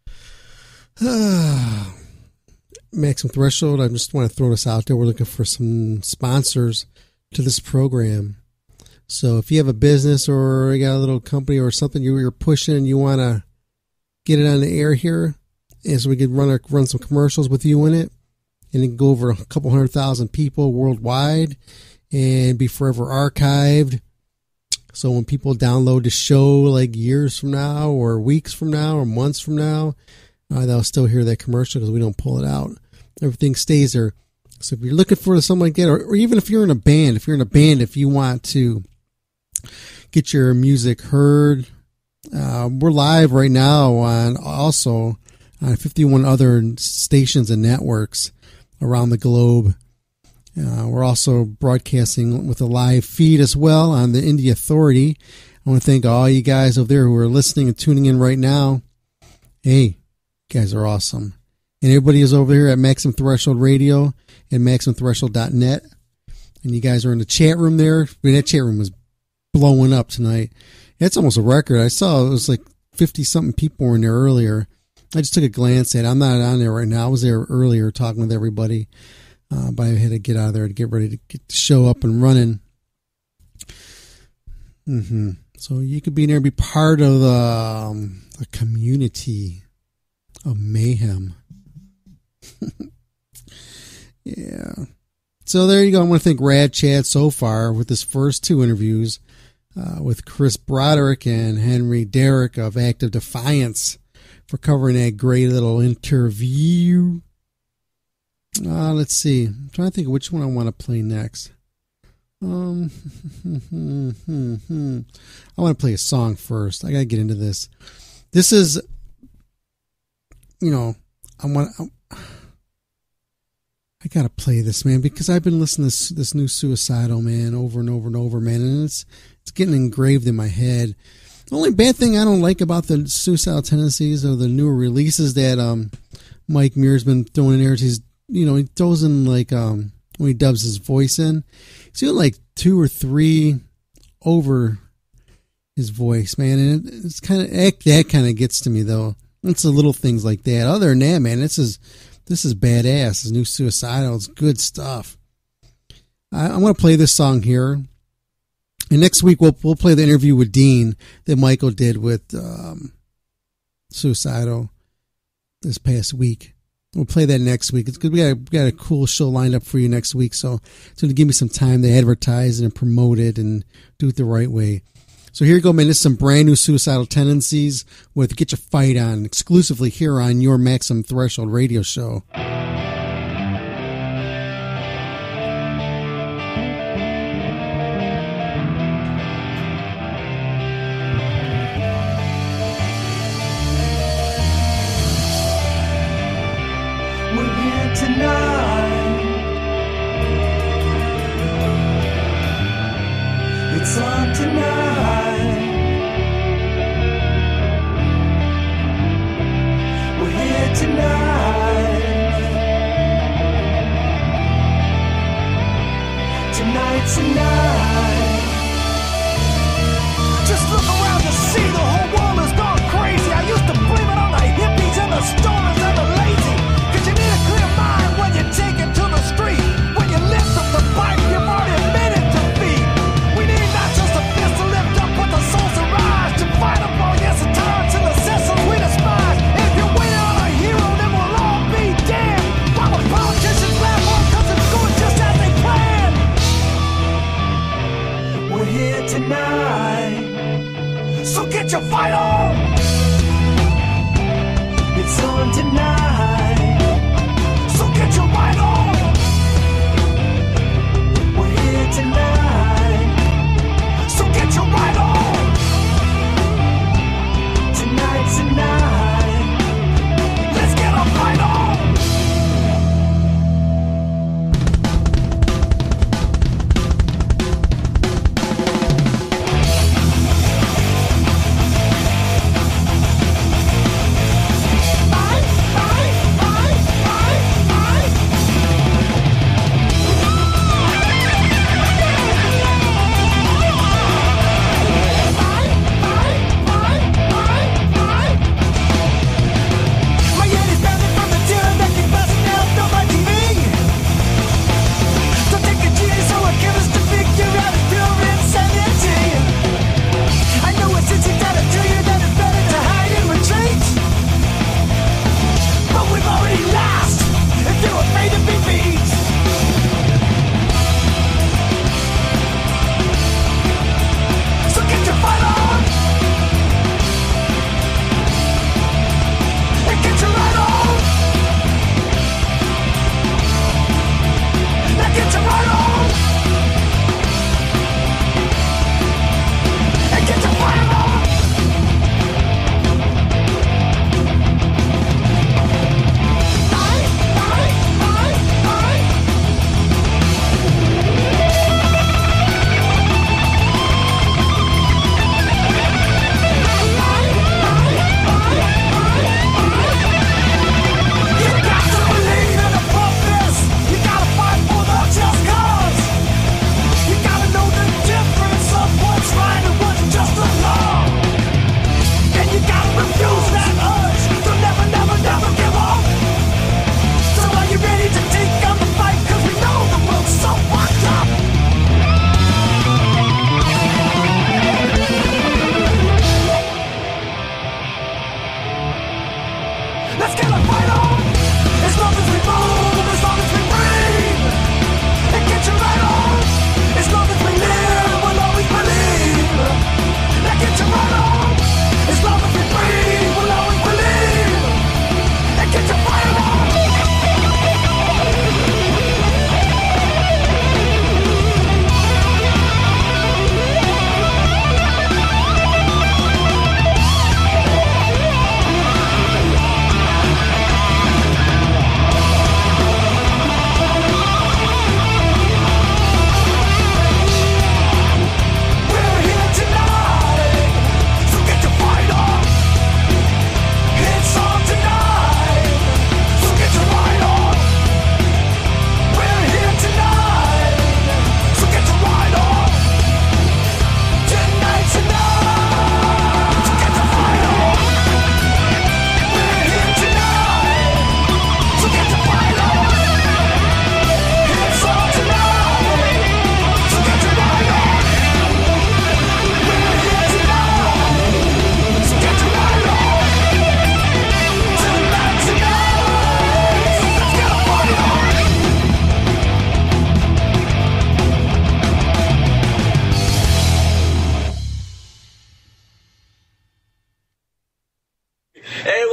Maximum Threshold, I just want to throw this out there. We're looking for some sponsors to this program. So if you have a business or you got a little company or something you're pushing and you want to get it on the air here, and so we could run some commercials with you in it, and it can go over a couple 100,000 people worldwide and be forever archived. So when people download the show like years from now or weeks from now or months from now, they'll still hear that commercial because we don't pull it out. Everything stays there. So if you're looking for something like that, or even if you're in a band, if you want to get your music heard, we're live right now on 51 other stations and networks around the globe. We're also broadcasting with a live feed as well on the Indie Authority. I want to thank all you guys over there who are listening and tuning in right now. Hey, you guys are awesome. And everybody is over here at Maximum Threshold Radio and MaximumThreshold.net. And you guys are in the chat room there. I mean, that chat room was blowing up tonight. It's almost a record. I saw it was like 50-something people were in there earlier. I just took a glance at it. I'm not on there right now. I was there earlier talking with everybody. But I had to get out of there to get ready to get the show up and running. So you could be in there and be part of the community of mayhem. Yeah. So there you go. I want to thank Rad Chad so far with his first two interviews with Chris Broderick and Henry Derrick of Active Defiance for covering that great little interview. Let's see. I'm trying to think of which one I want to play next. I want to play a song first. I got to get into this. This is, I gotta play this, man, because I've been listening to this new Suicidal, man, over and over and over, man, and it's getting engraved in my head. The only bad thing I don't like about the Suicidal Tendencies or the newer releases that Mike Muir's been throwing in there is he throws in like when he dubs his voice in, he's doing like 2 or 3 over his voice, man, and it's kind of that kind of gets to me though. It's the little things like that. Other than that, man, this is badass. This new Suicidal, it's good stuff. I'm going to play this song here. And next week we'll play the interview with Dean that Michael did with Suicidal this past week. We'll play that next week. It's good. We got a cool show lined up for you next week. So it's going to give me some time to advertise and promote it and do it the right way. So here you go, man. This is some brand new Suicidal Tendencies with Get Your Fight On, exclusively here on your Maximum Threshold radio show. We're here tonight. It's on tonight. We're here tonight. Tonight's a night. Just look around to see the whole world has gone crazy. I used to blame it on the hippies and the stoners and the lazy. Cause you need a clear mind when you take it to the street. When you lift up the pipe, you've already admitted defeat. We need not just a fist to lift up, but the souls to rise. To fight up all against the tyrants and the systems we despise. If you're waiting on a hero, then we'll all be damned. While the politicians laugh on cause it's going just as they planned. We're here tonight, so get your fight on. It's on tonight, so get your fight on. We're here tonight, so get your fight on. Tonight's the night, let's get a fight on.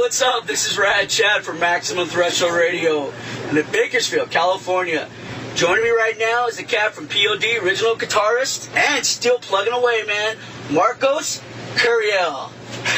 what's up? This is Rad Chad from Maximum Threshold Radio in Bakersfield, California. Joining me right now is the cat from POD, original guitarist, and still plugging away, man, Marcos Curiel.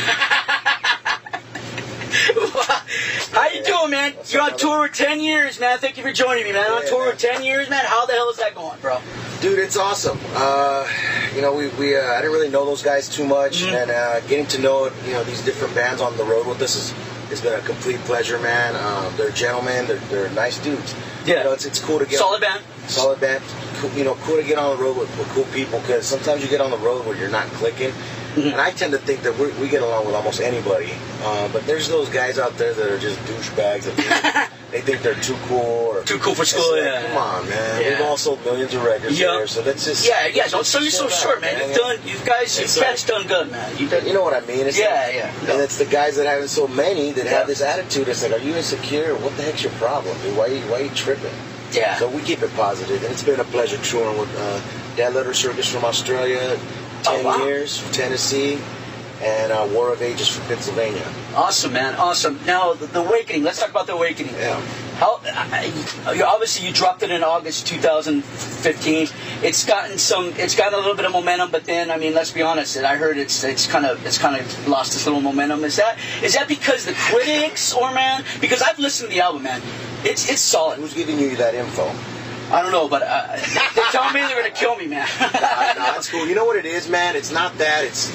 How you doing, man? You're on tour with 10 years, man. Thank you for joining me, man. On tour with 10 years, man. How the hell is that going, bro? Dude, it's awesome. You know, I didn't really know those guys too much, and getting to know, you know, these different bands on the road with us has been a complete pleasure, man. They're gentlemen. They're nice dudes. Yeah. You know, it's cool to get solid band. Solid band. Cool, you know, cool to get on the road with cool people, because sometimes you get on the road where you're not clicking. Mm-hmm. And I tend to think that we get along with almost anybody, but there's those guys out there that are just douchebags. That they think they're too cool or too cool for school. Like, yeah. Come on, man. Yeah. We've all sold millions of records here, so that's just Don't sell yourself short, man. You guys done good, man. You know what I mean? It's and it's the guys that haven't sold many that have this attitude. It's like, are you insecure? What the heck's your problem, dude? Why are you tripping? Yeah. So we keep it positive, and it's been a pleasure touring with Dead Letter Circus from Australia, 10 years from Tennessee, and War of Ages from Pennsylvania. Awesome, man. Awesome. Now, the Awakening. Let's talk about the Awakening. Yeah. Obviously, you dropped it in August 2015. It's gotten a little bit of momentum, but then, I mean, let's be honest. I heard it's kind of lost its little momentum. Is that because the critics, or man? Because I've listened to the album, man. It's solid. Who's giving you that info? I don't know, but they tell me they're gonna kill me, man. No, that's cool. You know what it is, man? It's not that. It's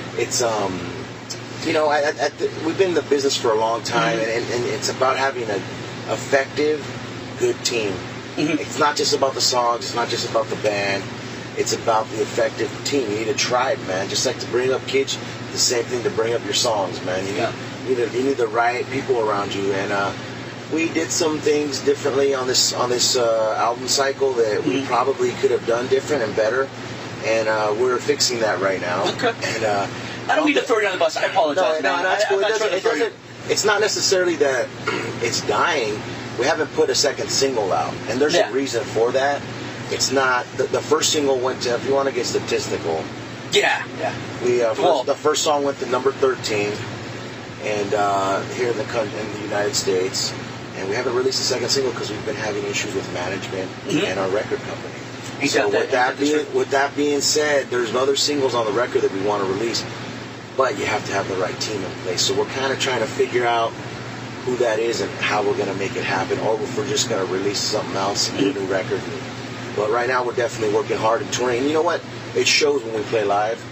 you know, we've been in the business for a long time, and it's about having an effective, good team. Mm-hmm. It's not just about the songs. It's not just about the band. It's about the effective team. You need a tribe, man. Just like to bring up kids, the same thing to bring up your songs, man. You need the right people around you, and we did some things differently on this album cycle that we probably could have done different and better, and we're fixing that right now. Okay. And I don't mean to throw you on the bus. I apologize. No, that's cool. It's not necessarily that it's dying. We haven't put a second single out, and there's a reason for that. It's not the first single went to, if you want to get statistical. Yeah. We the first song went to number 13, and here in the United States. And we haven't released a second single because we've been having issues with management and our record company. So with that being said, there's other singles on the record that we want to release, but you have to have the right team in place. So we're kind of trying to figure out who that is and how we're going to make it happen, or if we're just going to release something else, a new record. But right now we're definitely working hard and touring. And you know what? It shows when we play live.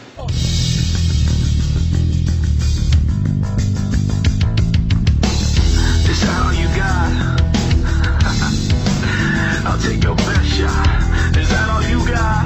Is that all you got? I'll take your best shot. Is that all you got?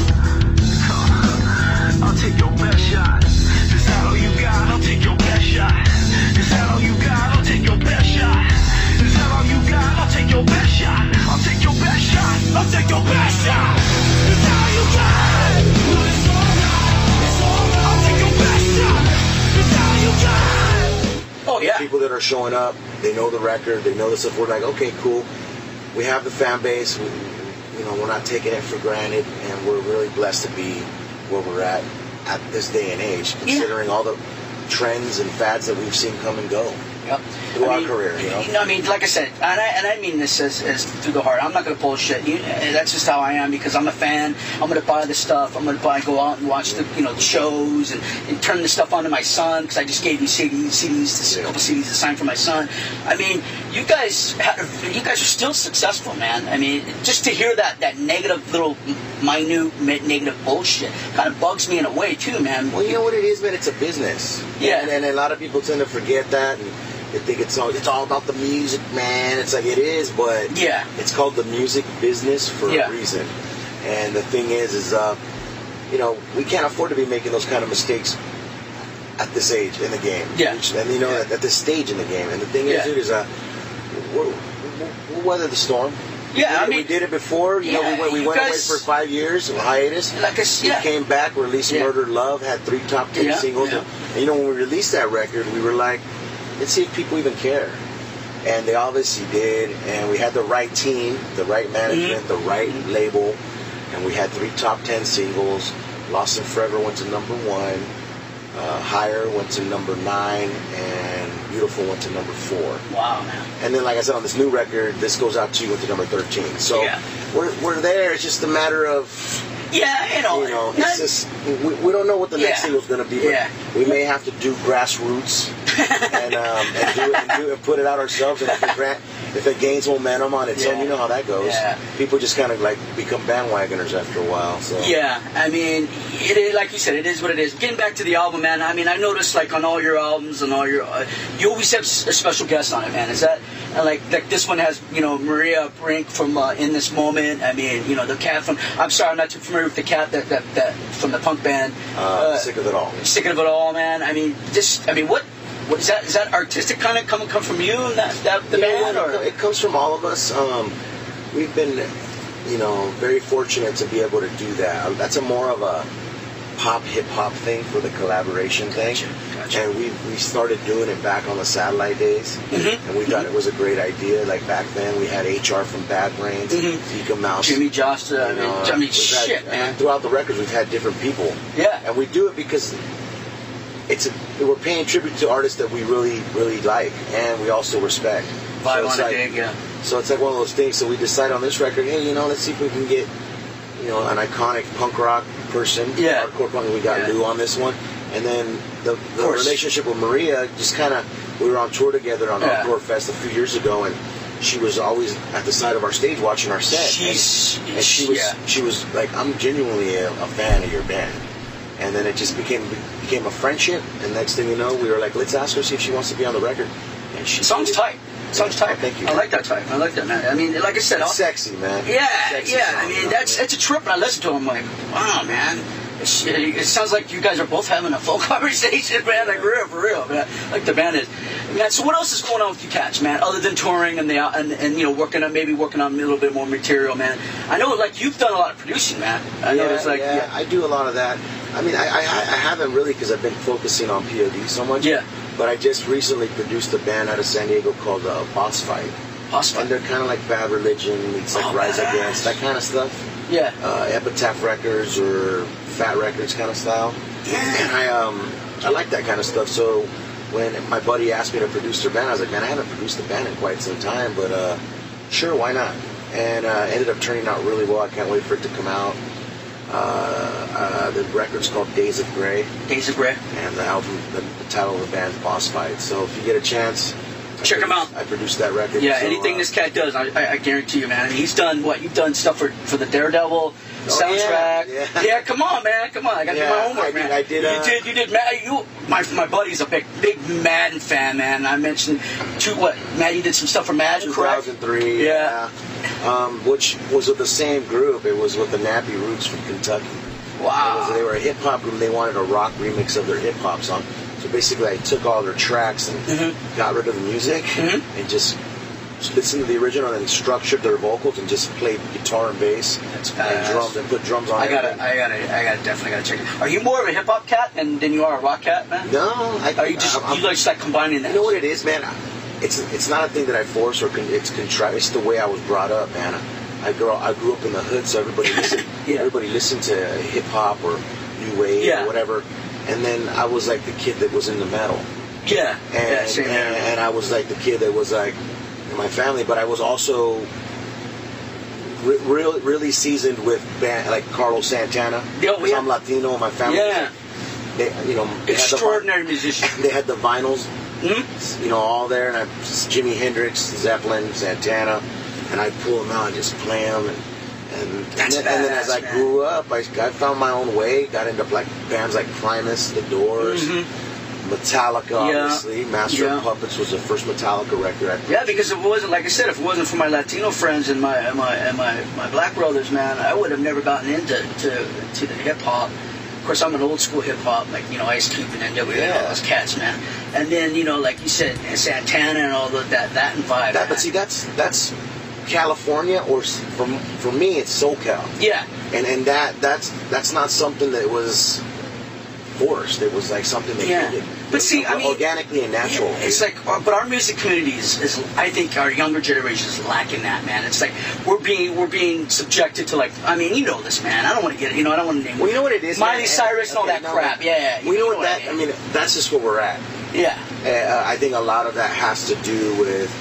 I'll take your best shot. Is that all you got? I'll take your best shot. Is that all you got? I'll take your best shot. Is that all you got? I'll take your best shot. I'll take your best shot. I'll take your best shot. Is that all you got? It's alright. It's alright. I'll take your best shot. Is that all you got? Oh yeah. People that are showing up, they know the record, they know the stuff. We're like, okay, cool. We have the fan base. We're not taking it for granted, and we're really blessed to be where we're at this day and age, considering all the trends and fads that we've seen come and go. Yep. Through our career, you know? I mean, like I said, and I mean this as through the heart. I'm not going to bullshit. That's just how I am, because I'm a fan. I'm going to buy the stuff. I'm going to go out and watch the shows and turn the stuff on to my son, because I just gave him CDs, a couple CDs to sign for my son. I mean, you guys are still successful, man. I mean, just to hear that negative little minute negative bullshit kind of bugs me in a way too, man. Well, you know what it is, man? It's a business. Yeah. And a lot of people tend to forget that, and they think it's all about the music, man. It's like, it is, but it's called the music business for a reason. And the thing is we can't afford to be making those kind of mistakes at this age in the game. Yeah. And at this stage in the game. And the thing is we'll weather the storm. Yeah, we did it before. We went away for 5 years of hiatus. We came back, released Murdered Love, had 3 top 10 singles. Yeah. And when we released that record, we were like, let's see if people even care. And they obviously did. And we had the right team, the right management, the right label. And we had 3 top 10 singles. Lost and Forever went to number 1. Higher went to number 9, and Beautiful went to number 4. Wow, man. And then, like I said, on this new record, This Goes Out to You went to number 13. So we're there. It's just a matter of... Yeah, you know, it's just we don't know what the next single's going to be. But we may have to do grassroots and do it and put it out ourselves. And if it gains momentum on its own, you know how that goes. Yeah. People just kind of like become bandwagoners after a while. So yeah, I mean, it is like you said, it is what it is. Getting back to the album, man. I mean, I noticed like on all your albums and all your, you always have a special guest on it, man. Is that like this one has Maria Brink from In This Moment. I mean, the cat from. I'm sorry, I'm not too familiar with the cat that from the punk band. Sick of It All. Sick of It All, man. I mean, what is that? Is that artistic kind of come from you and the band? Or? It comes from all of us. We've been, very fortunate to be able to do that. That's more of a pop hip hop thing for the collaboration thing. Gotcha. And we started doing it back on the satellite days, and we thought it was a great idea. Like back then, we had HR from Bad Brains, Vika Mouse, Jimmy Josh. Shit, man. Throughout the records, we've had different people. Yeah, and we do it because we're paying tribute to artists that we really, really like, and we also respect. So it's like one of those things. So we decided on this record, hey, let's see if we can get, an iconic punk rock person, hardcore punk. We got Lou on this one, and then the relationship with Maria just kind of. We were on tour together on Outdoor Fest a few years ago, and she was always at the side of our stage watching our set. She was like, I'm genuinely a fan of your band. And then it just became a friendship. And next thing you know, we were like, let's ask her, see if she wants to be on the record. And she sounds tight. Sounds tight. Oh, thank you. I like that type. I like that, man. I mean, like I said, it's sexy, man. Yeah, sexy yeah. Song, I mean, it's a trip. And I listen to them, I'm like, wow, man. It sounds like you guys are both having a full conversation, man. Like for real, man. Like the band is. Man, so what else is going on with you cats, man? Other than touring and working on a little bit more material, man. I know, like you've done a lot of producing, man. I know it's like I do a lot of that. I mean, I haven't really because I've been focusing on POD so much. Yeah. But I just recently produced a band out of San Diego called Boss Fight. Boss Fight. And they're kind of like Bad Religion, it's like Rise Against, that kind of stuff. Yeah. Epitaph Records or Fat Records kind of style. Yeah. And I like that kind of stuff. So when my buddy asked me to produce their band, I was like, man, I haven't produced a band in quite some time, but sure, why not? And ended up turning out really well. I can't wait for it to come out. The record's called Days of Grey. Days of Grey. And the album, the title of the band's Boss Fight. So if you get a chance, check him out. I produced that record. Yeah, so, anything this cat does, I guarantee you, man. I mean, he's done what? You've done stuff for the Daredevil soundtrack. Yeah, come on, man. Come on. I got to do my homework, man. I did. You did. My buddy's a big Madden fan, man. I mentioned Matt, you did some stuff for Madden, 2003. Yeah. Which was with the same group. It was with the Nappy Roots from Kentucky. Wow. They were a hip hop group. They wanted a rock remix of their hip hop song. So basically, I took all their tracks and got rid of the music and just listened to the original and then structured their vocals and just played guitar and bass and drums and put drums on it. I definitely gotta check it. Are you more of a hip hop cat than you are a rock cat, man? No, you just like combining that? You know what it is, man? It's not a thing that I force or it's contrived. It's the way I was brought up, man. I grew up in the hood, so everybody listened to hip hop or new wave or whatever. And then I was like the kid that was into metal. Yeah. And I was like the kid that was like in my family, but I was also really seasoned with band like Carlos Santana. Because I'm Latino in my family. Yeah. Extraordinary musician. They had the vinyls, all there, and Jimi Hendrix, Zeppelin, Santana, and I'd pull them out and just play them. And then as I grew up, I found my own way. Got into like bands like Primus, The Doors, Metallica, obviously. Master of Puppets was the first Metallica record. Because if it wasn't, like I said, if it wasn't for my Latino friends and my black brothers, man, I would have never gotten into the hip hop. Of course, I'm an old school hip hop, like Ice Cube and NWA and all those cats, man. And then like you said, Santana and all that and vibe. But see, that's California, or for me, it's SoCal. Yeah. And that's not something that was forced. It was like something they did. But see, I mean, organically and natural. Yeah, it's like, but our music community is, I think our younger generation is lacking that, man. It's like we're being subjected to, like, I mean, you know this, man. I don't want to get, I don't want to name. Well, you know what it is, Miley Cyrus and all that crap. Yeah. Well, you know what that? I mean, that's just where we're at. Yeah. I think a lot of that has to do with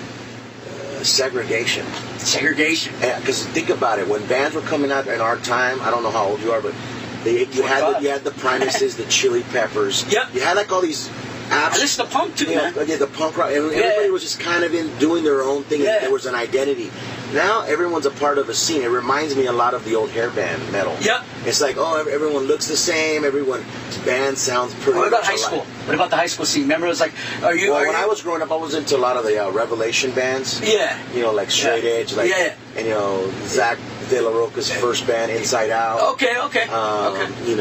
segregation. Because think about it. When bands were coming out in our time, I don't know how old you are, but you had the Primuses, the Chili Peppers. Yep. You had like all these. I listen to punk too, man. Yeah, the punk rock. Everybody was just kind of doing their own thing. And there was an identity. Now everyone's a part of a scene. It reminds me a lot of the old hair band metal. Yep. It's like, everyone looks the same. Everyone's band sounds pretty. What about much high school? alike. What about the high school scene? Remember, it was like, when I was growing up, I was into a lot of the Revelation bands. Yeah. Like Straight Edge, and Zach De La Roca's first band, Inside Out. Okay. And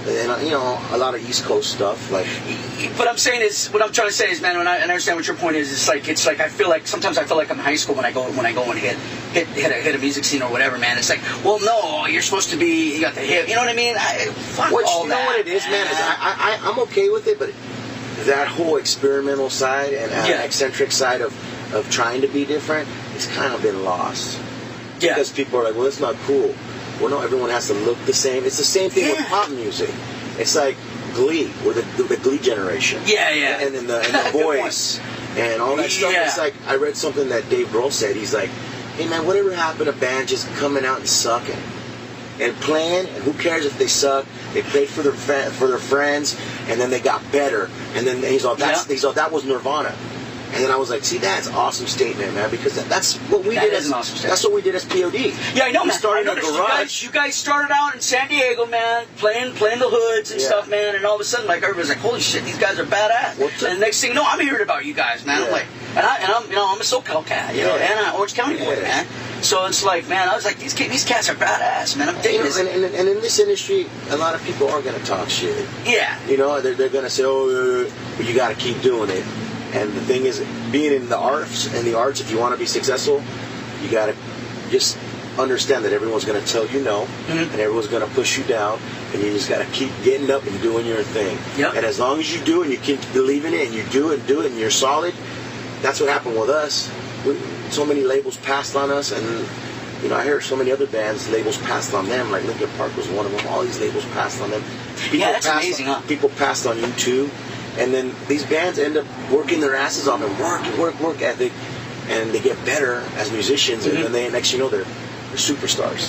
a lot of East Coast stuff. Like, what I'm saying is, what I'm trying to say is, man, and I understand what your point is. It's like I feel like sometimes I feel like I'm in high school when I go and hit a music scene or whatever, man. It's like, well, no, you're supposed to be. You got the hip. You know what I mean? Fuck all you that. know what it is, man? Is I'm okay with it, but that whole experimental side and eccentric side of trying to be different, it's kind of been lost. Yeah. Because people are like, well, it's not cool. Well, no, everyone has to look the same. It's the same thing with pop music. It's like Glee. We're the Glee generation. Yeah. And the voice and all that stuff. It's like, I read something that Dave Grohl said. He's like, hey, man, whatever happened to bands just coming out and sucking and playing? And who cares if they suck? They played for their friends, and then they got better. And then he's all, that was Nirvana. And then I was like, see, that's an awesome statement, man, because that's what we did. That's what we did as POD. Yeah, I know, man. We started in a garage. You guys started out in San Diego, man, playing the hoods and stuff, man, and all of a sudden, like, everybody's like, holy shit, these guys are badass. And the next thing you know, I'm hearing about you guys, man. I'm like, and I'm a SoCal cat, and an Orange County boy, man. So it's like, man, I was like, these cats are badass, man. I'm digging this. And in this industry, a lot of people are going to talk shit. Yeah. They're going to say, but you got to keep doing it. And the thing is, being in the arts, if you want to be successful, you got to just understand that everyone's going to tell you no, and everyone's going to push you down, and you just got to keep getting up and doing your thing. Yep. And as long as you do, and you keep believing it, and you do it, and you're solid, that's what happened with us. So many labels passed on us, and I hear so many other bands, labels passed on them, like Linkin Park was one of them. All these labels passed on them. That's amazing, huh? People passed on you too. And then these bands end up working their asses off and work ethic, and they get better as musicians, and then next you know they're superstars.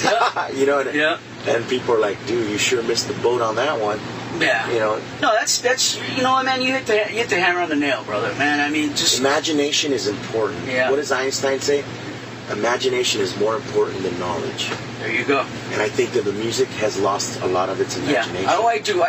And people are like, dude, you sure missed the boat on that one. Yeah. No, that's man, you hit the hammer on the nail, brother, man. I mean, just imagination is important. Yeah. What does Einstein say? Imagination is more important than knowledge. There you go. And I think that the music has lost a lot of its imagination. Yeah. Oh, I do.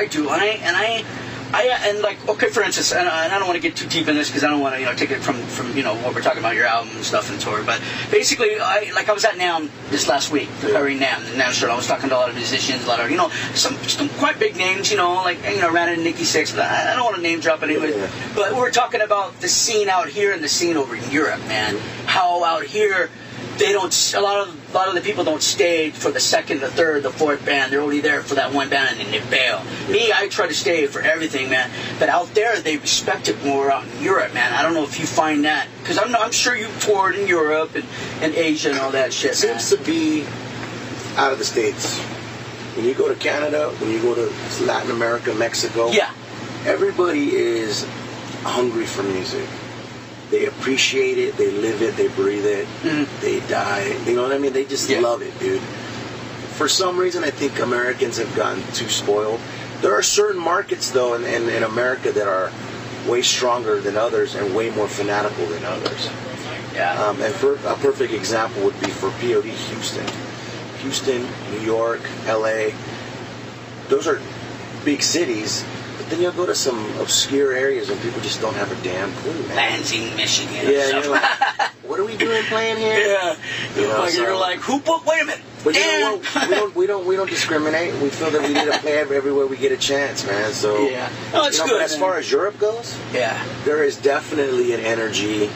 And like, okay, for instance, and I don't want to get too deep in this because I don't want to, take it from what we're talking about, your album and stuff and tour. But basically, I was at NAMM this last week, covering NAMM, the NAMM show. I was talking to a lot of musicians, a lot of, some quite big names, ran into Nikki Sixx, but I don't want to name drop anybody. Yeah. But we're talking about the scene out here and the scene over in Europe, man. How out here, they don't, a lot of the people don't stay for the second, the third, the fourth band. They're only there for that one band and then they bail. Yeah. Me, I try to stay for everything, man. But out there, they respect it more out in Europe, man. I don't know if you find that. Because I'm sure you've toured in Europe and Asia and all that shit, It seems to be out of the States. When you go to Canada, when you go to Latin America, Mexico, everybody is hungry for music. They appreciate it, they live it, they breathe it, they die. You know what I mean? They just love it, dude. For some reason, I think Americans have gotten too spoiled. There are certain markets, though, in America that are way stronger than others and way more fanatical than others. Yeah. And for a perfect example would be for POD Houston. Houston, New York, LA. Those are big cities. But then you'll go to some obscure areas and people just don't have a damn clue, man. Lansing, Michigan. Yeah, and you're like, what are we doing playing here? Yeah. You're like, wait a minute. But you know what? We don't discriminate. We feel that we need to play everywhere we get a chance, man. So no, it's good. But as far as Europe goes, there is definitely an energy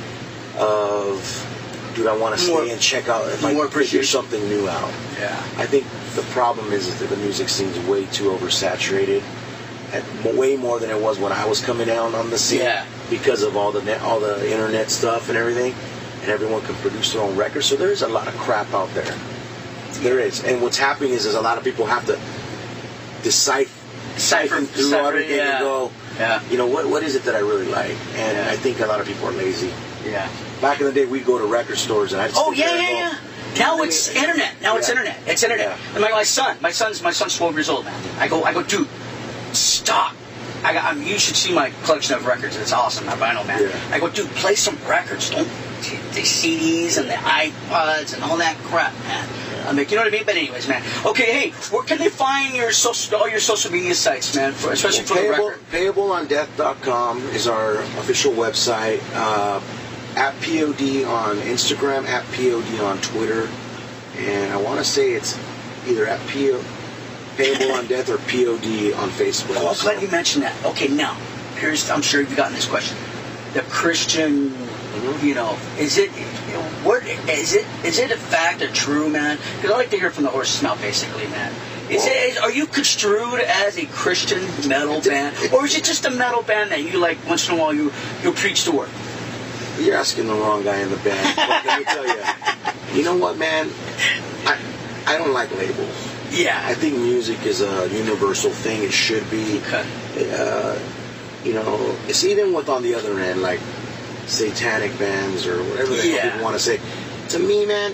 of, dude, I want to stay and check out if there's something new out. Yeah. I think the problem is that the music seems way too oversaturated. way more than it was when I was coming down on the scene. Yeah. Because of all the internet stuff and everything, and everyone can produce their own records. So there's a lot of crap out there. There is, and what's happening is a lot of people have to decipher through everything and go, you know, what is it that I really like? And I think a lot of people are lazy. Yeah. Back in the day, we'd go to record stores and I'd Now it's internet. It's internet. Yeah. And my son's 12 years old, man. I go, dude, stop. You should see my collection of records. It's awesome, my vinyl, man. Yeah. I go, dude, play some records. Don't the CDs and the iPods and all that crap, man. I'm like, you know what I mean? But anyways, man. Okay, hey, where can they find all your social media sites, man? Especially for the record. PayableOnDeath.com is our official website. At POD on Instagram, at POD on Twitter, and I want to say it's either at Payable on Death or POD on Facebook. Oh, I'm glad you mentioned that. Okay, now, I'm sure you've gotten this question. The Christian, you know, is it a fact or true, man? Because I like to hear from the horse's mouth, basically, man. Are you construed as a Christian metal band, or is it just a metal band that you like once in a while you preach the word? You're asking the wrong guy in the band. But let me tell you, you know what, man? I don't like labels. Yeah. I think music is a universal thing. It should be. Okay. You know, it's even with on the other end, like satanic bands or whatever the hell people want to say. To me, man,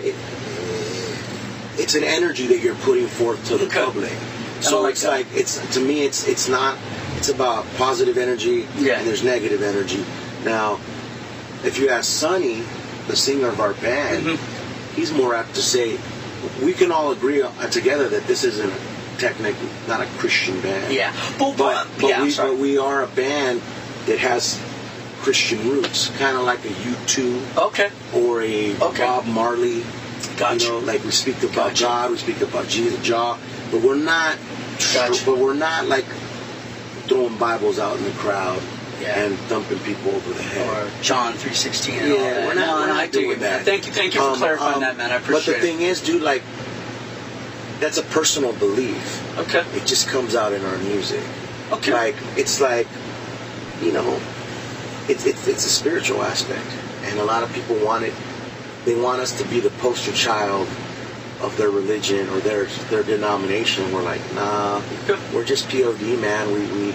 it's an energy that you're putting forth to the public. So it's like to me, it's not. It's about positive energy, and there's negative energy. Now, if you ask Sonny, the singer of our band, he's more apt to say, we can all agree together that this isn't technically not a Christian band. Yeah. But we are a band that has Christian roots, kind of like a U2 or a Bob Marley. Gotcha. You know, like we speak about God, we speak about Jesus, but we're not. But we're not like throwing Bibles out in the crowd. And thumping people over the head. Or John 3:16. Yeah, we're not doing that. Thank you for clarifying that, man. I appreciate it. But the thing is, dude, like, that's a personal belief. Okay. It just comes out in our music. Okay. Like, it's like, you know, it's a spiritual aspect, and a lot of people want it. They want us to be the poster child of their religion or their denomination. We're like, nah, we're just POD, man.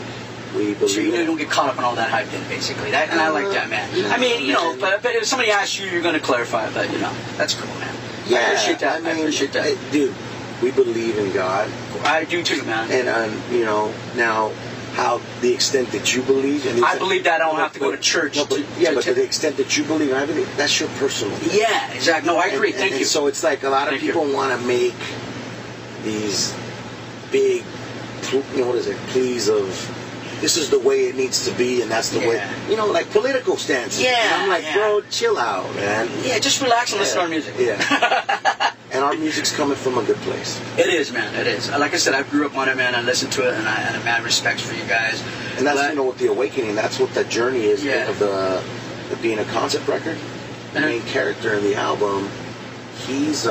We believe so you don't get caught up in all that hype, then, basically. And I like that, man. Yeah, I mean, you know, but if somebody asks you, you're going to clarify. But, you know, that's cool, man. Yeah, I appreciate that. I appreciate that. Dude, we believe in God. I do too, man. And you know, now, how the extent that you believe. And I believe that I don't have to go to church. But to the extent that you believe, I believe that's your personal thing. Yeah, exactly. No, I agree. Thank you. And so it's like a lot of people want to make these big, you know, what is it, pleas of, this is the way it needs to be, and that's the way, you know, like political stances. Yeah. And I'm like, bro, chill out, man. Yeah, just relax and listen to our music. Yeah. And our music's coming from a good place. It is, man. It is. Like I said, I grew up on it, man. I listened to it, and I had a mad respect for you guys. And that's, you know, with the awakening, that's what the journey is of the being a concept record. The main character in the album, he's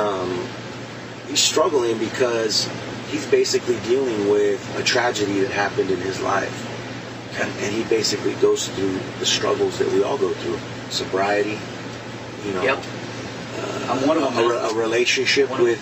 struggling because he's basically dealing with a tragedy that happened in his life. And he basically goes through the struggles that we all go through. Sobriety, you know. Yep. I'm one of them. A relationship with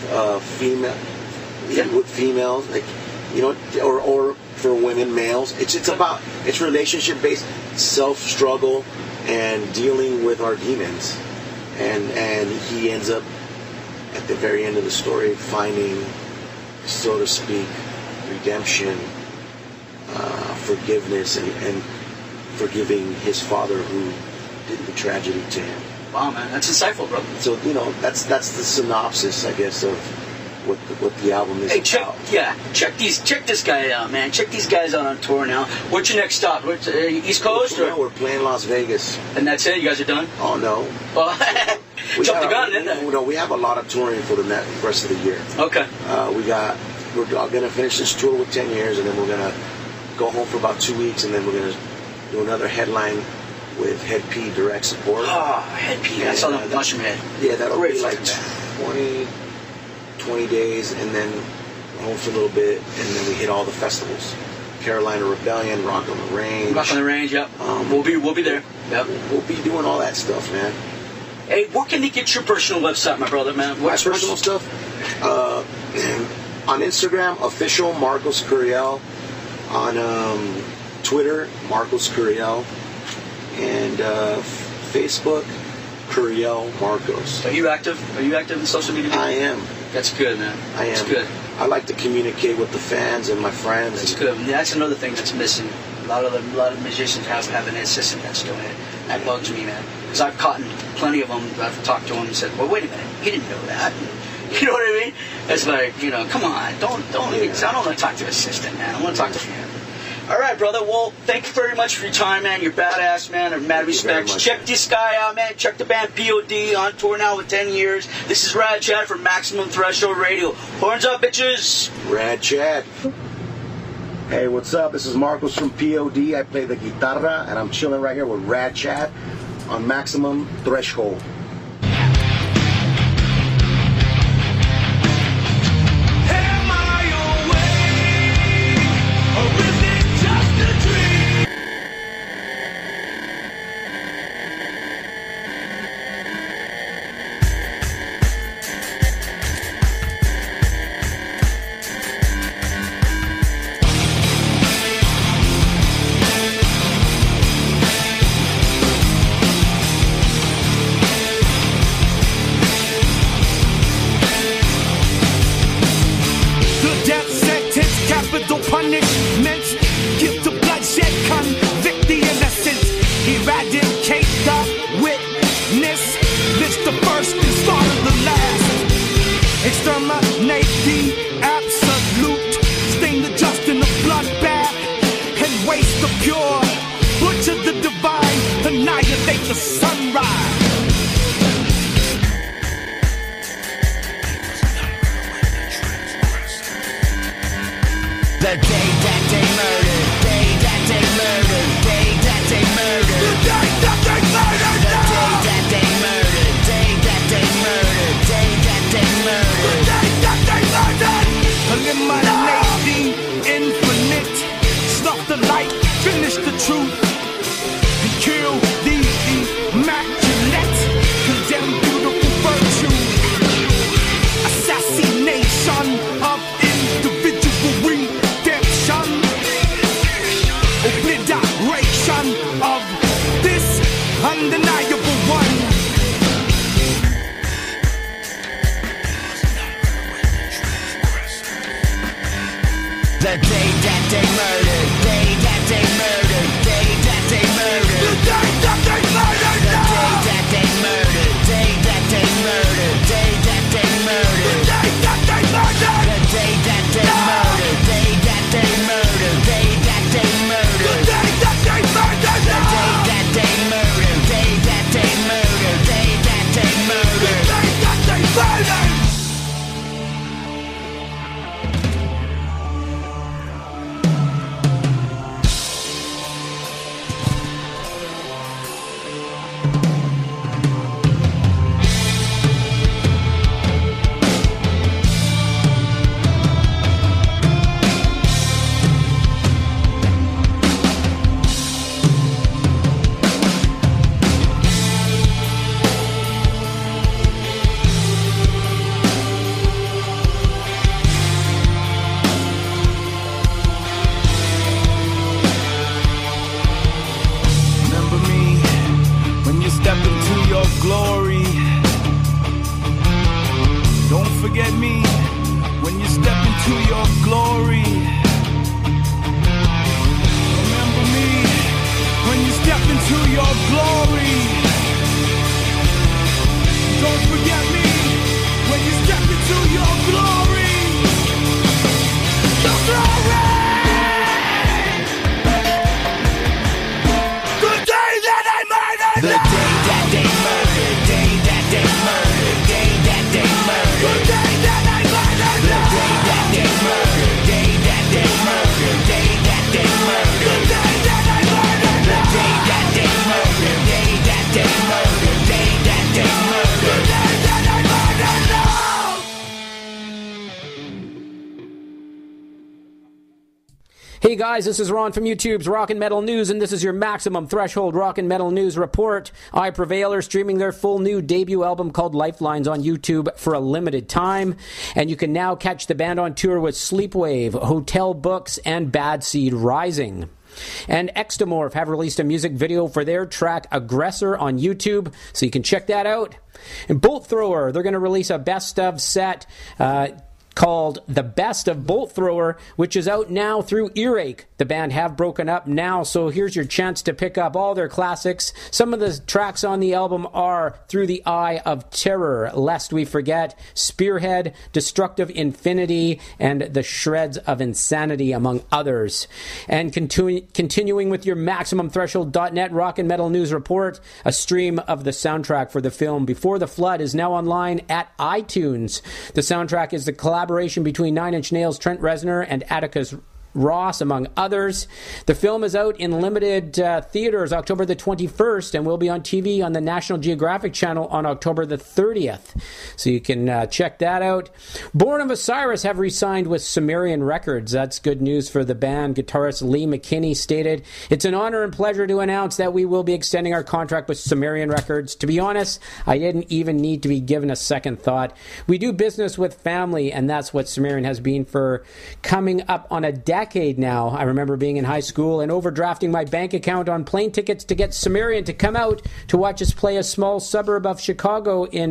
females, like, you know, or for women, males. It's relationship based, self struggle, and dealing with our demons. And he ends up at the very end of the story finding, so to speak, redemption. Forgiveness and forgiving his father who did the tragedy to him. Wow, man, that's insightful, bro. So, you know, that's the synopsis, I guess, of what the album is about. Check this guy out, man. Check these guys out on tour now. What's your next stop? East Coast? No, we're playing Las Vegas. And that's it? You guys are done? Oh, no. Jump the gun, didn't they? No, we have a lot of touring for the rest of the year. Okay. We're going to finish this tour with 10 years, and then we're going to go home for about 2 weeks, and then we're going to do another headline with Head P Direct Support. Oh, Head P, I saw the Mushroom Head. Yeah, that'll be like 20 days, and then home for a little bit, and then we hit all the festivals. Carolina Rebellion, Rock on the Range. Rock on the Range, yep. We'll be there. Yep. We'll be doing all that stuff, man. Hey, where can they get your personal website, my brother, man? My personal stuff? On Instagram, official Marcos Curiel. On Twitter, Marcos Curiel. And Facebook, Curiel Marcos. Are you active? Are you active in social media? I am. That's good, man. I am. That's good. I like to communicate with the fans and my friends. That's good. And that's another thing that's missing. A lot of musicians have an assistant that's doing it. That bugs me, man. Because I've caught plenty of them. I've talked to them and said, "Well, wait a minute, he didn't know that." And, you know what I mean? It's like, you know, come on, don't. I don't want to talk to an assistant, man. I want to talk to him. All right, brother. Well, thank you very much for your time, man. You're badass, man. And mad respects. Check this guy out, man. Check the band POD, on tour now with 10 years. This is Rad Chad from Maximum Threshold Radio. Horns up, bitches. Rad Chad. Hey, what's up? This is Marcos from POD. I play the guitarra, and I'm chilling right here with Rad Chad on Maximum Threshold. The day that they murdered. Hey guys, this is Ron from YouTube's Rock and Metal News, and this is your Maximum Threshold Rock and Metal News report. I Prevail are streaming their full new debut album called Lifelines on YouTube for a limited time, and you can now catch the band on tour with Sleepwave, Hotel Books, and Bad Seed Rising. And Extomorph have released a music video for their track Aggressor on YouTube, so you can check that out. And Bolt Thrower, they're going to release a best of set called The Best of Bolt Thrower, which is out now through Earache. The band have broken up now, so here's your chance to pick up all their classics. Some of the tracks on the album are Through the Eye of Terror, Lest We Forget, Spearhead, Destructive Infinity, and The Shreds of Insanity, among others. And continuing with your MaximumThreshold.net Rock and Metal News report, a stream of the soundtrack for the film Before the Flood is now online at iTunes. The soundtrack is the collaboration between Nine Inch Nails' Trent Reznor and Atticus Ross, among others. The film is out in limited theaters October the 21st and will be on TV on the National Geographic Channel on October the 30th. So you can check that out. Born of Osiris have re-signed with Sumerian Records. That's good news for the band. Guitarist Lee McKinney stated, "It's an honor and pleasure to announce that we will be extending our contract with Sumerian Records. To be honest, I didn't even need to be given a second thought. We do business with family, and that's what Sumerian has been for coming up on a decade now. I remember being in high school and overdrafting my bank account on plane tickets to get Sumerian to come out to watch us play a small suburb of Chicago in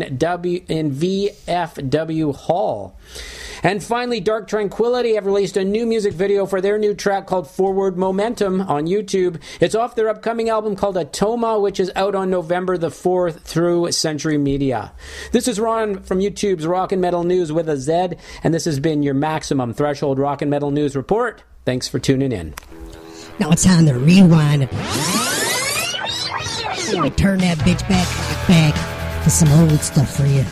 VFW Hall." And finally, Dark Tranquillity have released a new music video for their new track called Forward Momentum on YouTube. It's off their upcoming album called Atoma, which is out on November the 4th through Century Media. This is Ron from YouTube's Rock and Metal News with a Z, and this has been your Maximum Threshold Rock and Metal News report. Thanks for tuning in. Now it's time to rewind. Turn that bitch back to some old stuff for you.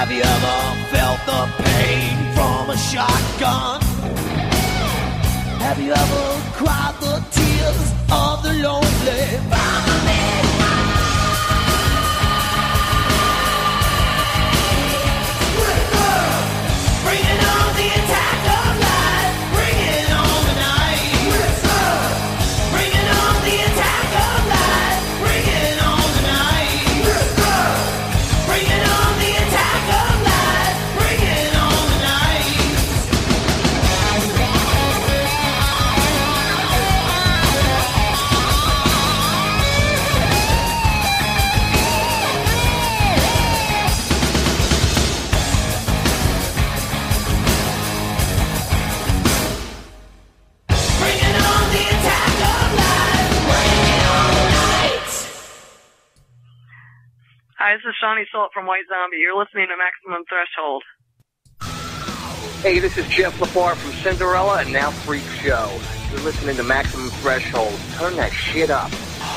Have you ever felt the pain from a shotgun? Have you ever cried the tears of the lonely? Bring it on the attack of life. Bring it on the night. Bring it on the attack of life. Bring it on the night. Bring it on the attack of life. Bring it on the night. Bring it on the attack of life. Bring it on the night. Hi, this is Shawnee Salt from White Zombie. You're listening to Maximum Threshold. Hey, this is Jeff LaFar from Cinderella and Now Freak Show. You're listening to Maximum Threshold. Turn that shit up.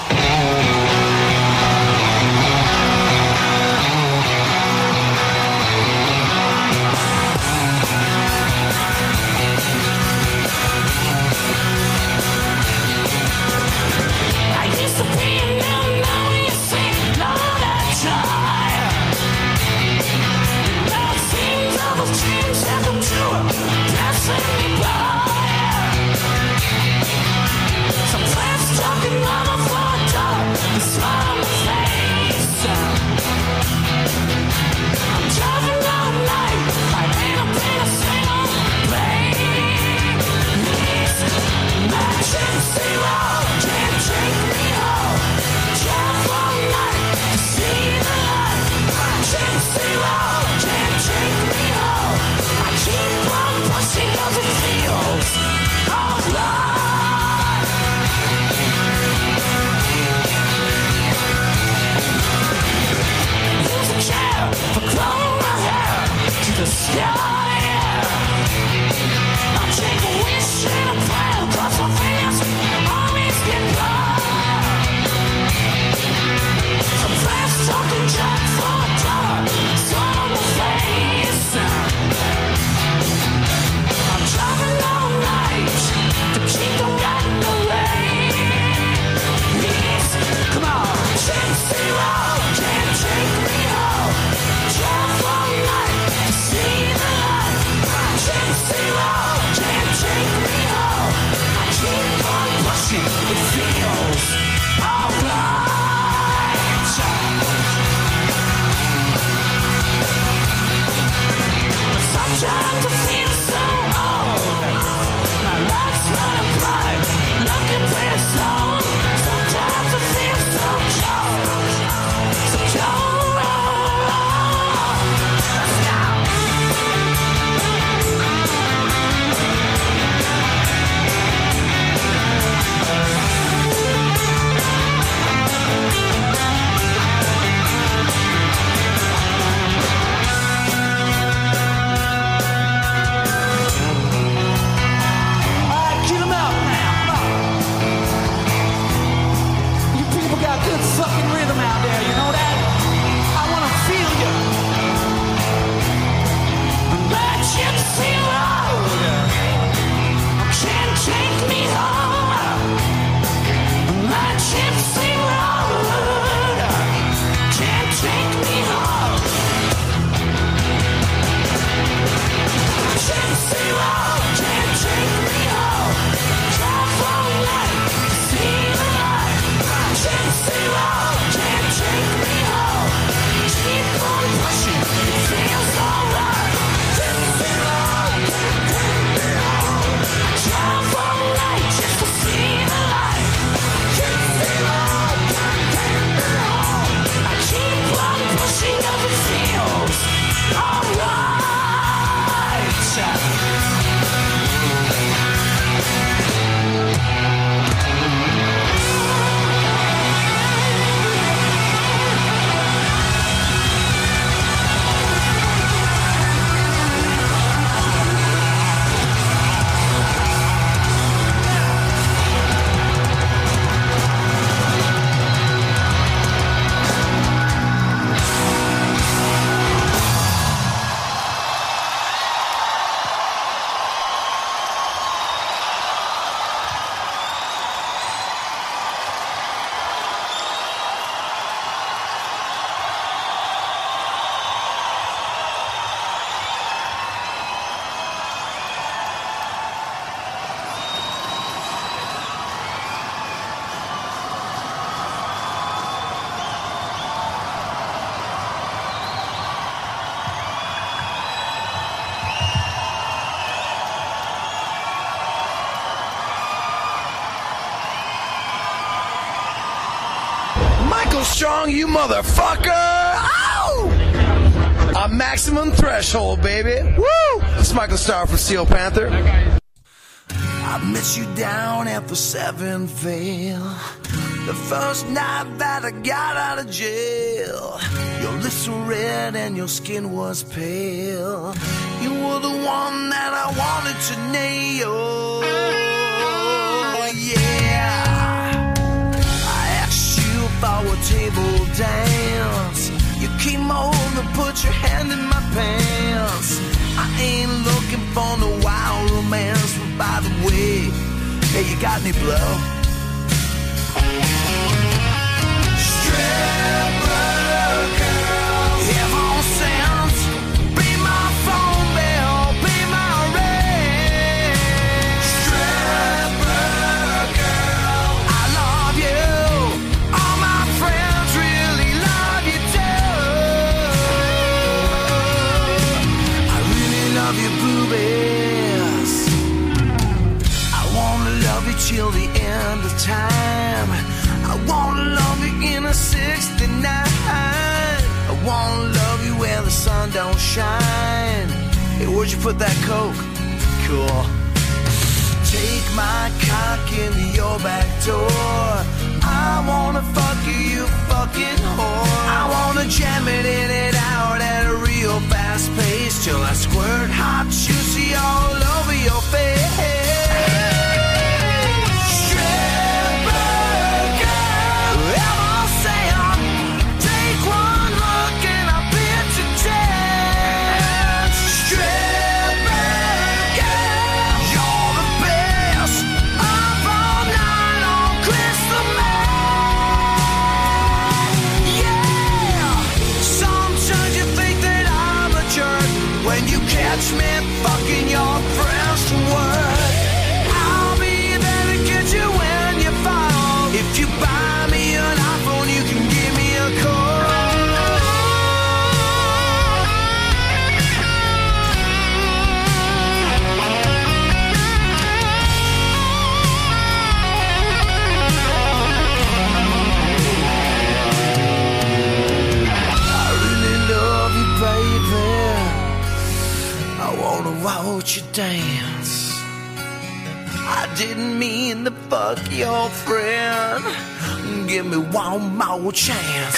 I used to be a man, now you see, not a child. Now it seems all those dreams have come true, passing me by. Some plants talking on the floor door, the smile on my face. I'm driving all night, I ain't up in a single place. Matching zero, can't take me home. Drive all night to see the light. Matching zero, can't take me home. I keep on pushing 'cause it feels alright. Use a chair for growing my hair to the sky. I'll take a wish and a prayer, cross my fingers, always get by. Some friends talking junk for a dollar, sun on my face. I'm driving all night to keep them getting away. Please, come on, change zero, can't take me home. Drive all night to see the light. Change zero, can't take me home. I keep on pushing, it feels alright. Sometimes I feel so old. My life's running bright, looking pretty slow. Sometimes I feel so cold, so cold. Let's go. Get 'em out now. You people got good fucking rhythm out there, you know that? I wanna feel you. That gypsy road can't take me home. That gypsy road can't take me home. Gypsy road can't take me home. Drive all night, see the light. Gypsy road Michael Strong, you motherfucker! Ow! A maximum threshold, baby. Woo! It's Michael Starr from Steel Panther. I met you down at the Seven Veil, the first night that I got out of jail. Your lips were red and your skin was pale. You were the one that I wanted to nail. Yeah, I asked you for a table dance. You came over, put your hand in my pants. I ain't looking for no wild romance, but by the way, hey, you got any blow? Stripper girl, heaven sent. Be my phone bill, be my rent. Stripper girl, I love you. All my friends really love you too. I really love you, boobies. I wanna love you till the end of time. I wanna love you in a 69. I wanna love you where the sun don't shine. Hey, where'd you put that coke? Cool. Take my cock into your back door. I wanna fuck you, you fucking whore. I wanna jam it in and out at a real fast pace till I squirt hot juicy all over your face. Catch me fucking your friends to work. I'll be there to get you when you fall. If you buy me an iPhone, you can give me a call. I really love you, baby. I wanna watch you dance. I didn't mean to fuck your friend. Give me one more chance.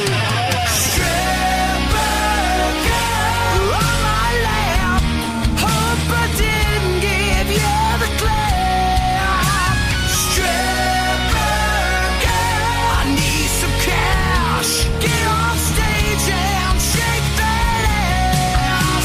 Stripper girl on my lap. Hope I didn't give you the clap. Stripper girl, I need some cash. Get off stage and shake that ass.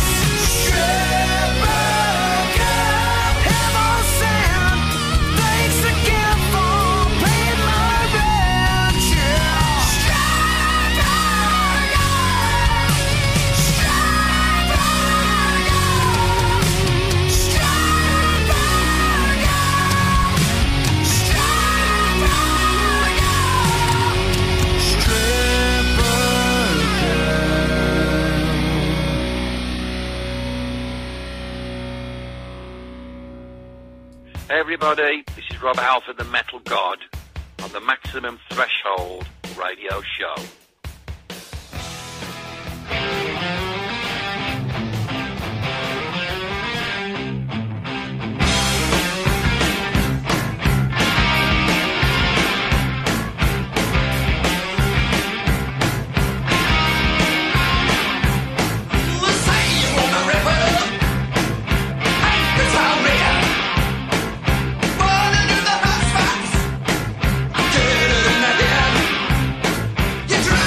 Hey everybody, this is Rob Halford, the Metal God, on the Maximum Threshold radio show. You try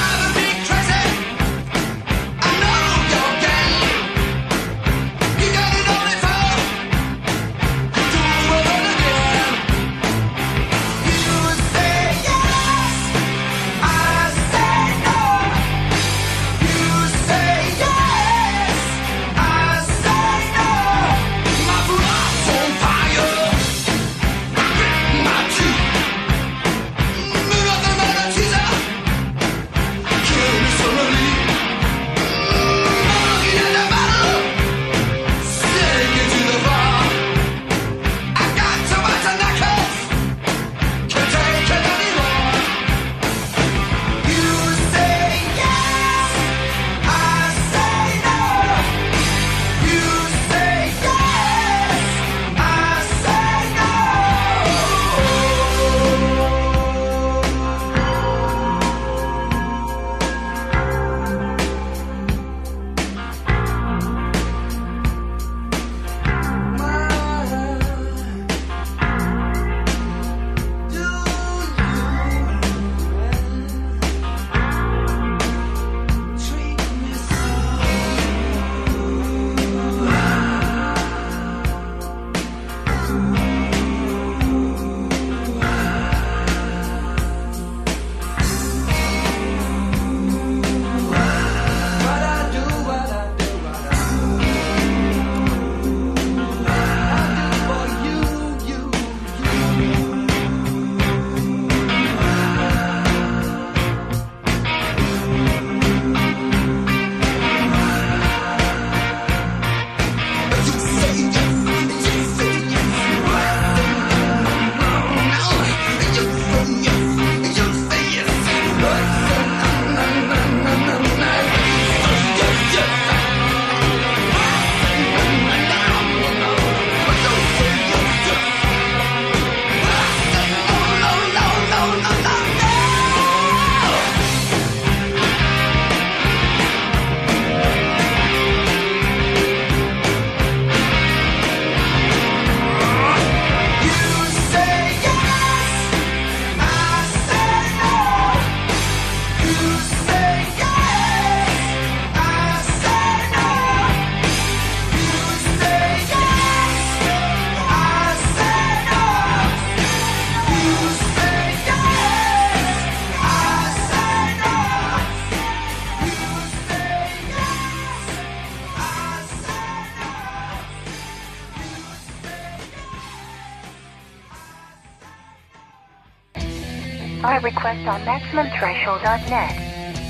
a request on MaximumThreshold.net.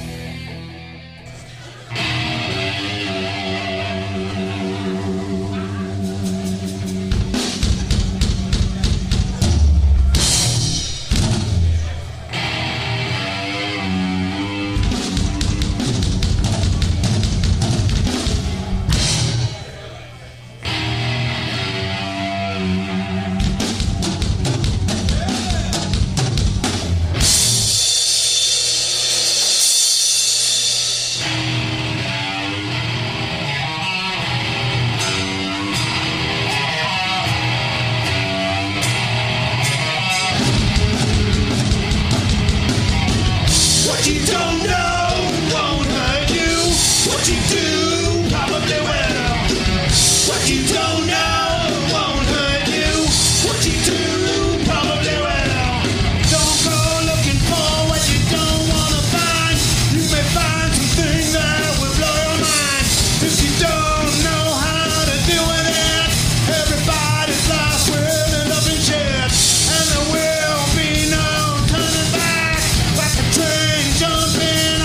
What you don't know won't hurt you. What you do probably will. What you don't know won't hurt you. What you do probably will. Don't go looking for what you don't want to find. You may find something that will blow your mind. If you don't know how to deal with it, everybody's life will end up in shit. And there will be no turning back. Like a train jumping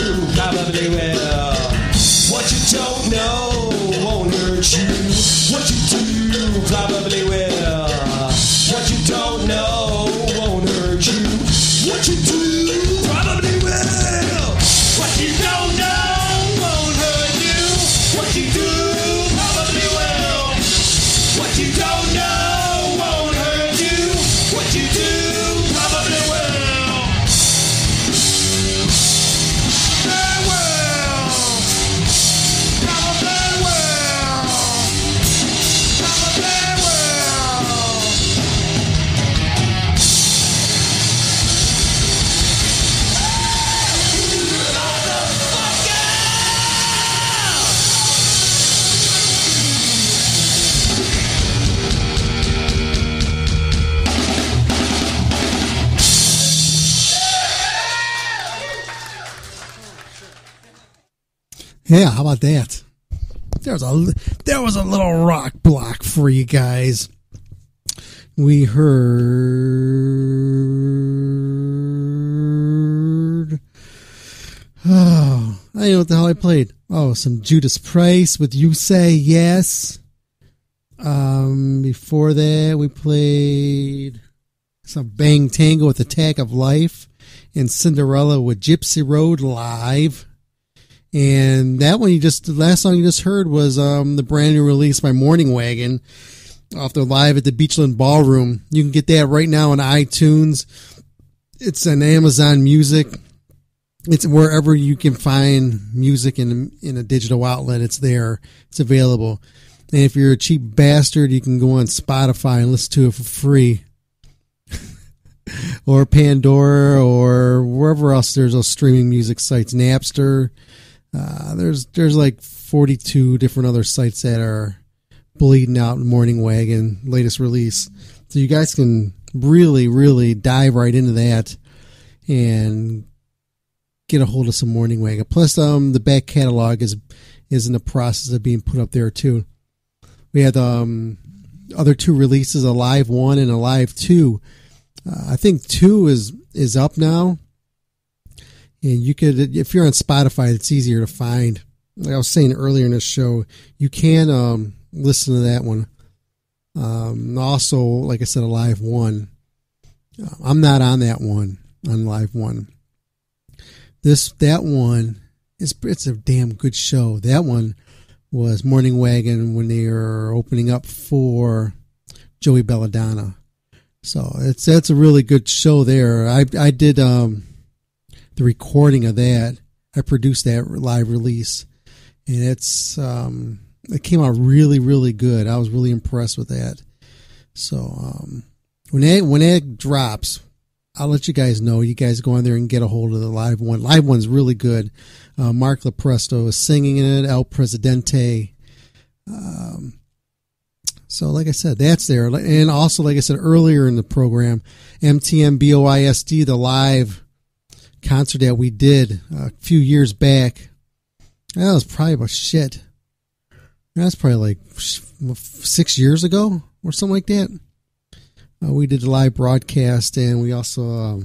probably will. What you don't know won't hurt you. What you do probably will. What you don't know won't hurt you. What you do probably will. What you don't know won't hurt you. What you do probably will. What you don't know won't hurt you. What you do probably will. They will. Probably will. Probably will. Yeah, how about that? There was a little rock block for you guys. We heard. Oh, I don't know what the hell I played. Oh, some Judas Priest with "You Say Yes." Before that, we played some Bang Tango with "Attack of Life" and Cinderella with "Gypsy Road Live." And that one the last song you just heard was the brand new release by Morning Wagon off their Live at the Beachland Ballroom. You can get that right now on iTunes. It's on Amazon Music. It's wherever you can find music in a digital outlet. It's there. It's available. And if you're a cheap bastard, you can go on Spotify and listen to it for free. Or Pandora or wherever else there's those streaming music sites. Napster. There's like 42 different other sites that are bleeding out Morning Wagon latest release. So you guys can really, really dive right into that and get a hold of some Morning Wagon. Plus, the back catalog is in the process of being put up there too. We had other two releases, a Live 1 and a Live 2. I think 2 is up now. And you could, if you're on Spotify, it's easier to find. Like I was saying earlier in this show, you can listen to that one. Also, like I said, a Live 1. I'm not on that one, on Live 1. That one, it's a damn good show. That one was Morning Wagon when they were opening up for Joey Belladonna. So that's a really good show there. I did the recording of that. I produced that live release, and it came out really, really good. I was really impressed with that. So when that drops, I'll let you guys know. You guys go on there and get a hold of the Live 1. Live 1's really good. Mark Lepresto is singing in it. El Presidente. So like I said, that's there. And also, like I said earlier in the program, MTM-BOISD, the live concert that we did a few years back. That was probably about shit. That's probably like 6 years ago or something like that. We did a live broadcast, and we also,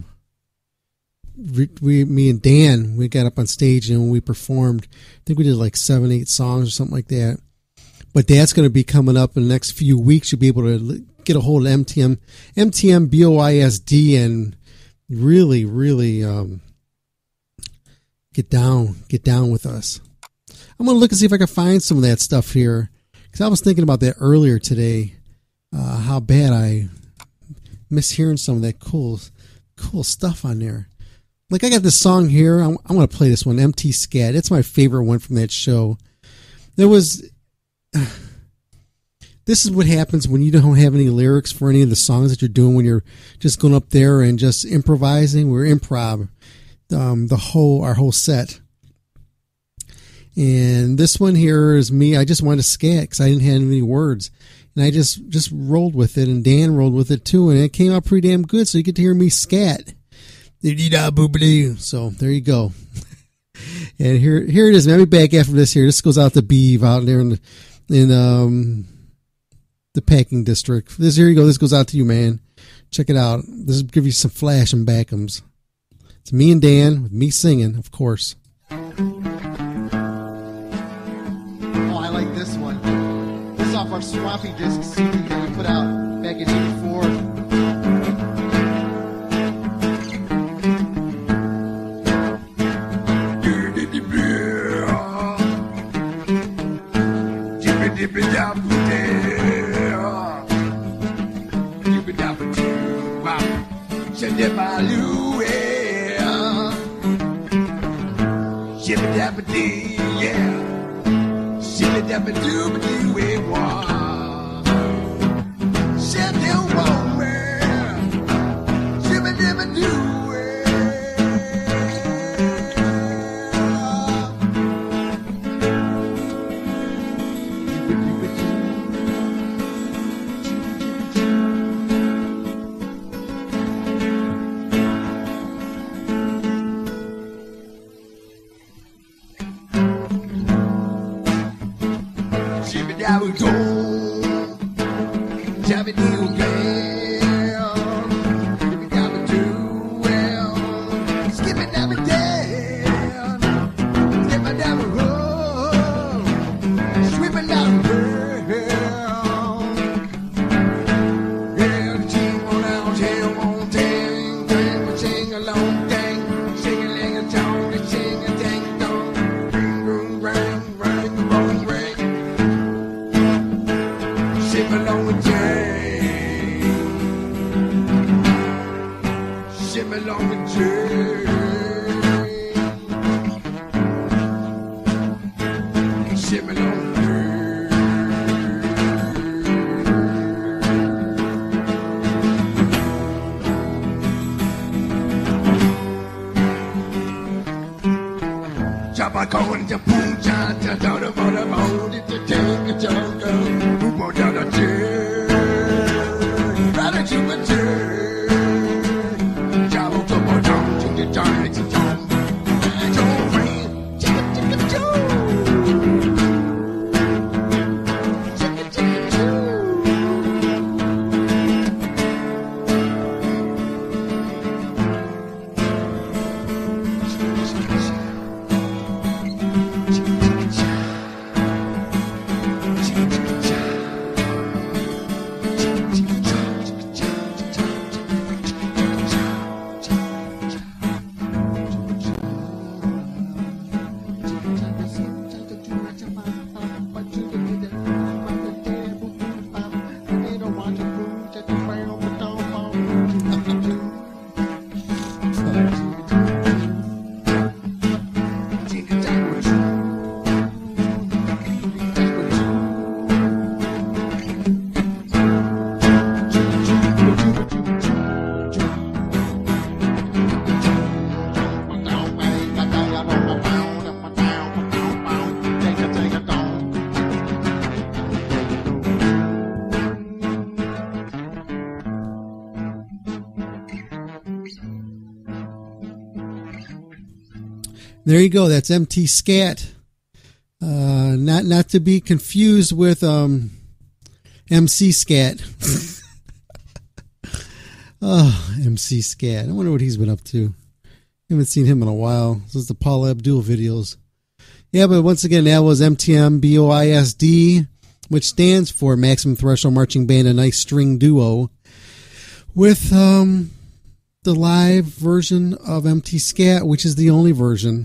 me and Dan, we got up on stage and we performed. I think we did like 7-8 songs or something like that. But that's going to be coming up in the next few weeks. You'll be able to get a hold of MTM-BOISD and really, really get down with us. I'm going to look and see if I can find some of that stuff here, because I was thinking about that earlier today, how bad I miss hearing some of that cool stuff on there. Like, I got this song here. I'm going to play this one, MT Scat. It's my favorite one from that show. This is what happens when you don't have any lyrics for any of the songs that you're doing, when you're just going up there and just improvising. We're improv our whole set. And this one here is me. I just wanted to scat because I didn't have any words. And I just rolled with it, and Dan rolled with it too, and it came out pretty damn good, so you get to hear me scat. So there you go. And here it is. Maybe back after this here. This goes out to Beeve out there in the packing district. Here you go. This goes out to you, man. Check it out. This will give you some flash and backums. It's me and Dan with me singing, of course. Hey, this one. This is off our Swampy Disc CD that we put out back in '84. There you go. That's MT Scat. Not to be confused with MC Scat. Oh, MC Scat. I wonder what he's been up to. Haven't seen him in a while since the Paul Abdul videos. Yeah, but once again, that was MTM-BOISD, which stands for Maximum Threshold Marching Band, a nice string duo, with the live version of MT Scat, which is the only version.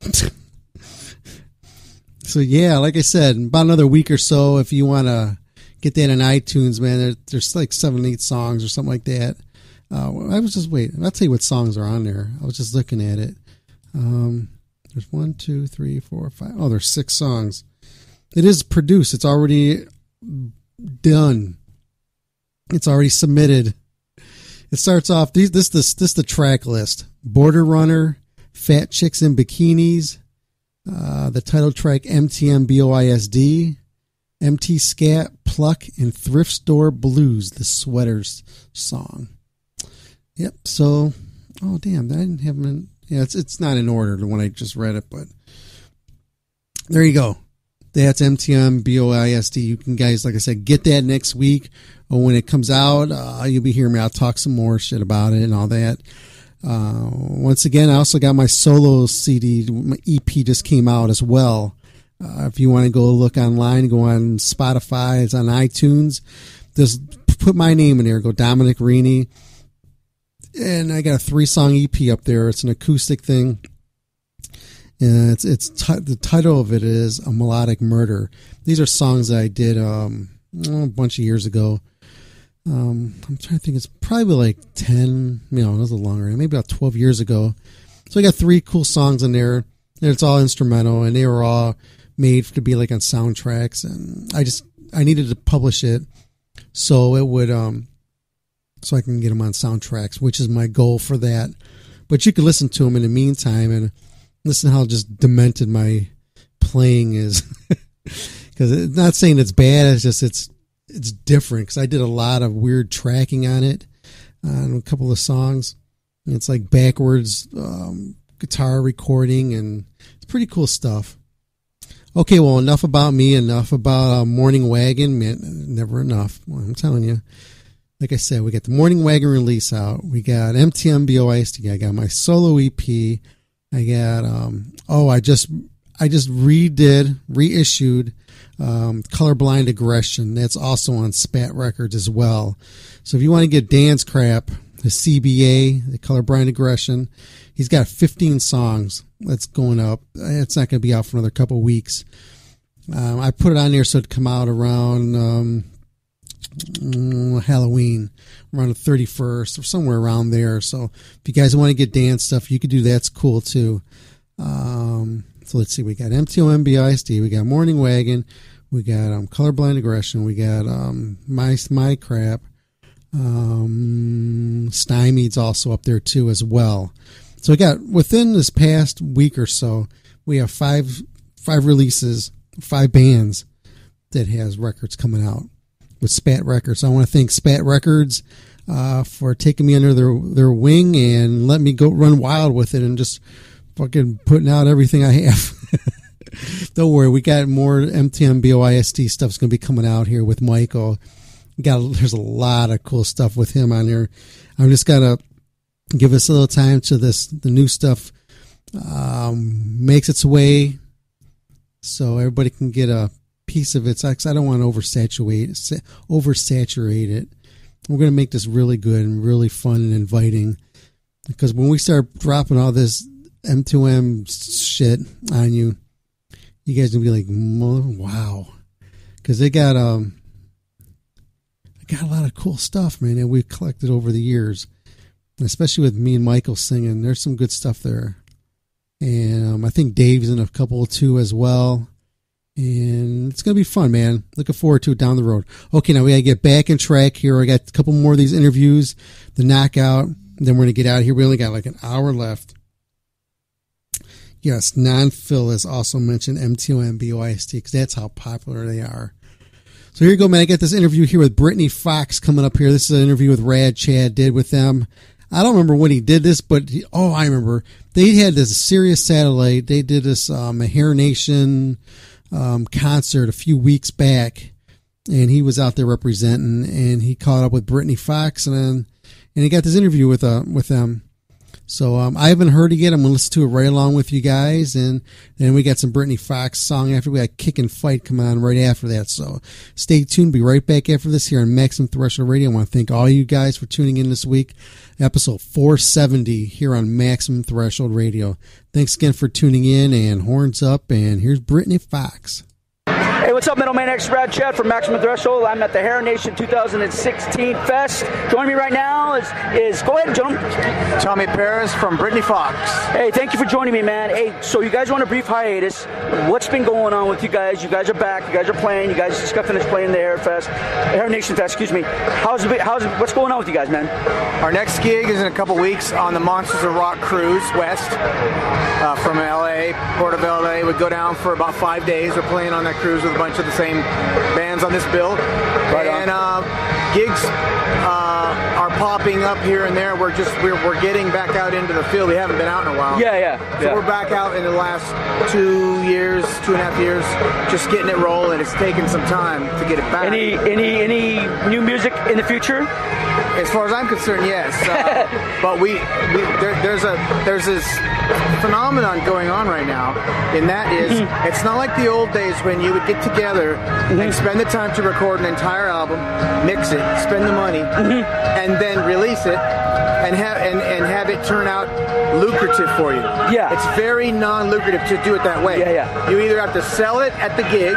So yeah, like I said, about another week or so, if you want to get that on iTunes, man, there's like 7, 8 songs or something like that. I was just waiting. I'll tell you what songs are on there. I was just looking at it. There's 1, 2, 3, 4, 5. Oh, there's 6 songs. It is produced. It's already done. It's already submitted. It starts off. This the track list: Border Runner, Fat Chicks in Bikinis, the title track MTM-BOISD, MT Scat, Pluck, and Thrift Store Blues, the Sweaters song. Yep. So, oh damn, I didn't have them. Yeah, it's not in order when I just read it, but there you go. That's MTM-BOISD. You can, guys, like I said, get that next week, or when it comes out, you'll be hearing me. I'll talk some more shit about it and all that. Once again, I also got my solo CD. My EP just came out as well. If you want to go look online, go on Spotify, it's on iTunes. Just put my name in there. Go Dominic Rini. And I got a 3-song EP up there. It's an acoustic thing. And the title of it is A Melodic Murder. These are songs that I did a bunch of years ago. I'm trying to think. It's probably like 10, it was a little longer, maybe about 12 years ago. So I got 3 cool songs in there. And it's all instrumental, and they were all made to be like on soundtracks. And I needed to publish it so it would so I can get them on soundtracks, which is my goal for that. But you can listen to them in the meantime and listen how just demented my playing is. Because it's not saying it's bad, it's just it's different. Because I did a lot of weird tracking on it, on a couple of songs. It's like backwards guitar recording, and it's pretty cool stuff. Okay, well, enough about me, enough about Morning Wagon. Man, never enough. Well, I'm telling you. Like I said, we got the Morning Wagon release out. We got MTMBOIST. I got my solo EP. I got I just reissued Colorblind Aggression. That's also on Spat Records as well. So if you want to get Dan's crap, the CBA, the Colorblind Aggression, he's got 15 songs that's going up. It's not going to be out for another couple of weeks. I put it on there so it'd come out around Halloween, around the 31st or somewhere around there. So if you guys want to get dance stuff, you could do that. It's cool too. So let's see, we got MTOMBISD, we got Morning Wagon, we got Colorblind Aggression, we got My Crap, Stymied's also up there too as well. So we got, within this past week or so, we have five releases, 5 bands that has records coming out with Spat Records. So I want to thank Spat Records for taking me under their wing and let me go run wild with it and just fucking putting out everything I have. Don't worry, we got more MTMBOIST stuff's going to be coming out here with Michael. There's a lot of cool stuff with him on there. I'm just got to give us a little time to the new stuff makes its way so everybody can get a piece of it. I don't want to oversaturate it. We're going to make this really good and really fun and inviting, because when we start dropping all this M2M shit on you, you guys will be like, wow, because they got a lot of cool stuff, man, that we've collected over the years, especially with me and Michael singing. There's some good stuff there, and I think Dave's in a couple too as well. And it's going to be fun, man. Looking forward to it down the road. Okay, now we got to get back in track here. I got a couple more of these interviews, the knockout, and then we're going to get out of here. We only got like an hour left. Yes, Non-Phil has also mentioned MTOMBOIST because that's how popular they are. So here you go, man. I got this interview here with Brittany Fox coming up here. This is an interview with Rad Chad did with them. I don't remember when he did this, but I remember. They had this Sirius Satellite. They did this Hair Nation concert a few weeks back, and he was out there representing, and he caught up with Brittany Fox, and he got this interview with them. So I haven't heard it yet. I'm gonna listen to it right along with you guys, and then we got some Brittany Fox song after. We got Kick and Fight coming on right after that. So stay tuned. Be right back after this here on Maximum Threshold Radio. I want to thank all you guys for tuning in this week. Episode 470 here on Maximum Threshold Radio. Thanks again for tuning in, and horns up, and here's Brittany Fox. Hey, what's up, Middleman X Rad Chad from Maximum Threshold. I'm at the Hair Nation 2016 Fest. Joining me right now is go ahead, gentlemen. Tommy Paris from Brittany Fox. Hey, thank you for joining me, man. Hey, so you guys are on a brief hiatus. What's been going on with you guys? You guys are back. You guys are playing. You guys just got finished playing the Hair Nation Fest. Excuse me. What's going on with you guys, man? Our next gig is in a couple weeks on the Monsters of Rock cruise west from LA, Port of LA. We go down for about 5 days. We're playing on that cruise with a bunch of the same bands on this bill. Right. And gigs are popping up here and there. We're getting back out into the field. We haven't been out in a while. So we're back out in the last 2.5 years, just getting it rolling. It's taken some time to get it back. Any new music in the future? As far as I'm concerned, yes. But there's this phenomenon going on right now, and that is it's not like the old days when you would get together and spend the time to record an entire album, mix it, spend the money, and then release it and have it turn out lucrative for you. Yeah. It's very non-lucrative to do it that way. You either have to sell it at the gig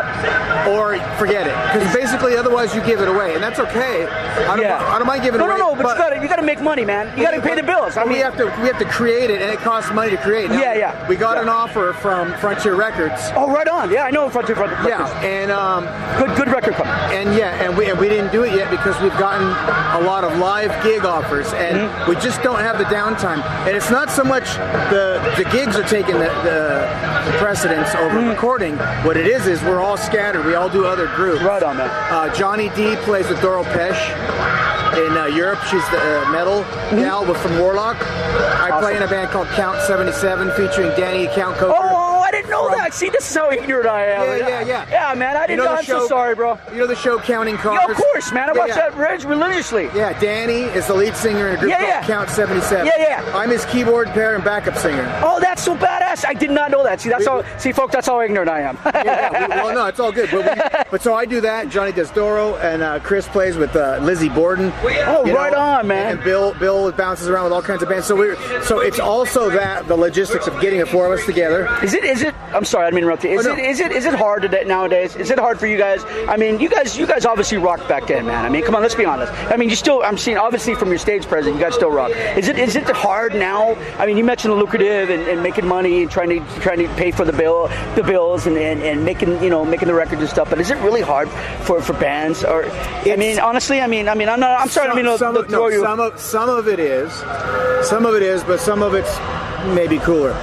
or forget it. Because basically otherwise you give it away. And that's okay. I don't mind giving it away. No, but you gotta make money, man. You gotta pay the bills. We have to create it, and it costs money to create. Now, we got an offer from Frontier Records. Oh, right on. Yeah, I know Frontier Records. Yeah, and good record company. And we didn't do it yet because we've gotten a lot of live gig offers, and we just don't have the downtime. And it's not so much the gigs are taking the precedence over recording. What it is we're all scattered. We all do other groups. Right on, man. Johnny D plays with Doro Pesh in Europe. She's the metal gal from Warlock. I play in a band called Count 77 featuring Danny Count Coker. Oh, I didn't know that. See, this is how ignorant I am. Yeah, man, I didn't know. I'm so sorry, bro. You know the show Counting Cars? Yeah, of course, man. I watch that religiously. Yeah, Danny is the lead singer in a group called Count 77. Yeah. I'm his keyboard player and backup singer. Oh, that's so badass. I did not know that. See, folks, that's how ignorant I am. Well, no, it's all good. But so I do that. Johnny does Doro, and Chris plays with Lizzie Borden. Oh, right on, man. And Bill bounces around with all kinds of bands. So it's also the logistics of getting the four of us together. Is it? I'm sorry, I didn't mean to interrupt you. Is it hard nowadays? Is it hard for you guys? I mean, you guys obviously rocked back then, man. I mean, come on, let's be honest. I mean, I'm seeing obviously from your stage presence, you guys still rock. Is it hard now? I mean, you mentioned the lucrative and making money and trying to pay for the bills and making the records and stuff. But is it really hard for bands? Or I mean, honestly, I'm sorry. To throw you. Some of it is, but some of it's maybe cooler.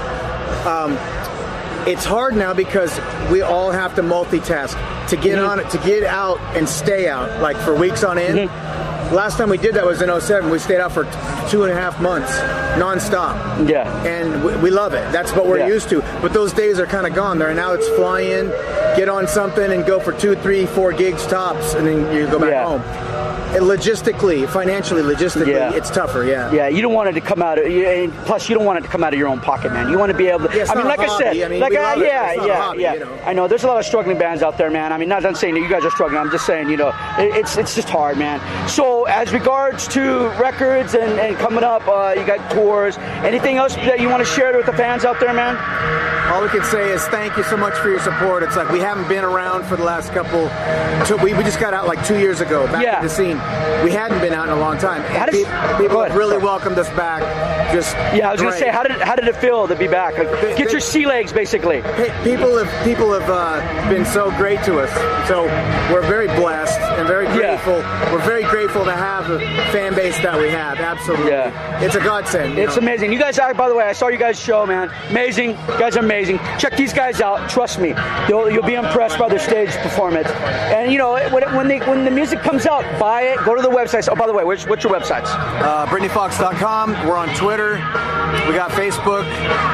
It's hard now because we all have to multitask to get on it, to get out and stay out, like for weeks on end. Last time we did that was in 2007. We stayed out for 2.5 months, non-stop. Yeah. And we love it. That's what we're used to. But those days are kind of gone there. Now it's fly in, get on something, and go for 2, 3, 4 gigs tops, and then you go back home. Financially, it's tougher. Yeah, you don't want it to come out. Plus, you don't want it to come out of your own pocket, man. You want to be able to. Yeah, I know. There's a lot of struggling bands out there, man. I mean, not saying that you guys are struggling. I'm just saying, it's just hard, man. So, as regards to records and coming up, you got tours. Anything else that you want to share with the fans out there, man? All we can say is thank you so much for your support. It's like we haven't been around for the last couple. We just got out like 2 years ago back in the scene. We hadn't been out in a long time. People have really welcomed us back. I was going to say, how did it feel to be back? Get your sea legs, basically. People have been so great to us. So we're very blessed and very grateful. We're very grateful to have the fan base that we have. Absolutely. Yeah. It's a godsend. It's amazing. You guys are, by the way, I saw you guys' show, man. Amazing. You guys are amazing. Check these guys out. Trust me. You'll be impressed by their stage performance. And, when the music comes out, buy it. Go to the websites. Oh, by the way, what's your websites? BrittanyFox.com. We're on Twitter. We got Facebook,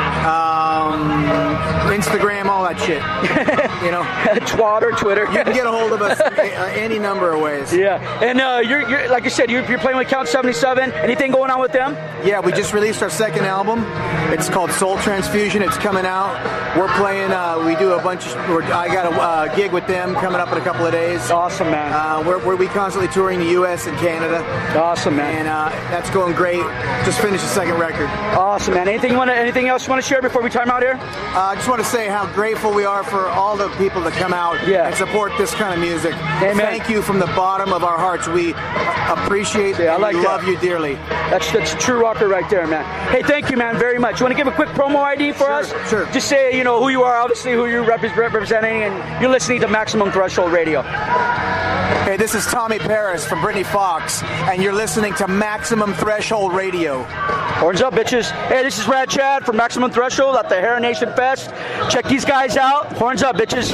Instagram, all that shit. Twitter. You can get a hold of us any number of ways. Yeah, and you're like you said, you're playing with Count 77. Anything going on with them? Yeah, we just released our second album. It's called Soul Transfusion. It's coming out. We're playing. We do a bunch. I got a gig with them coming up in a couple of days. Awesome, man. We constantly touring the U.S. and Canada. Awesome, man. And that's going great. Just finished the second record. Awesome, man. Anything else you want to share before we time out here? I just want to say how grateful we are for all the people that come out and support this kind of music. Amen. Thank you from the bottom of our hearts. We appreciate and we love you dearly. That's a true rocker right there, man. Hey, thank you, man, very much. You want to give a quick promo ID for us? Sure. Just say, who you are, obviously, who you're representing, and you're listening to Maximum Threshold Radio. Hey, this is Tommy Paris from Brittany Fox, and you're listening to Maximum Threshold Radio. Horns up, bitches. Hey, this is Rad Chad from Maximum Threshold at the Hair Nation Fest. Check these guys out. Horns up, bitches.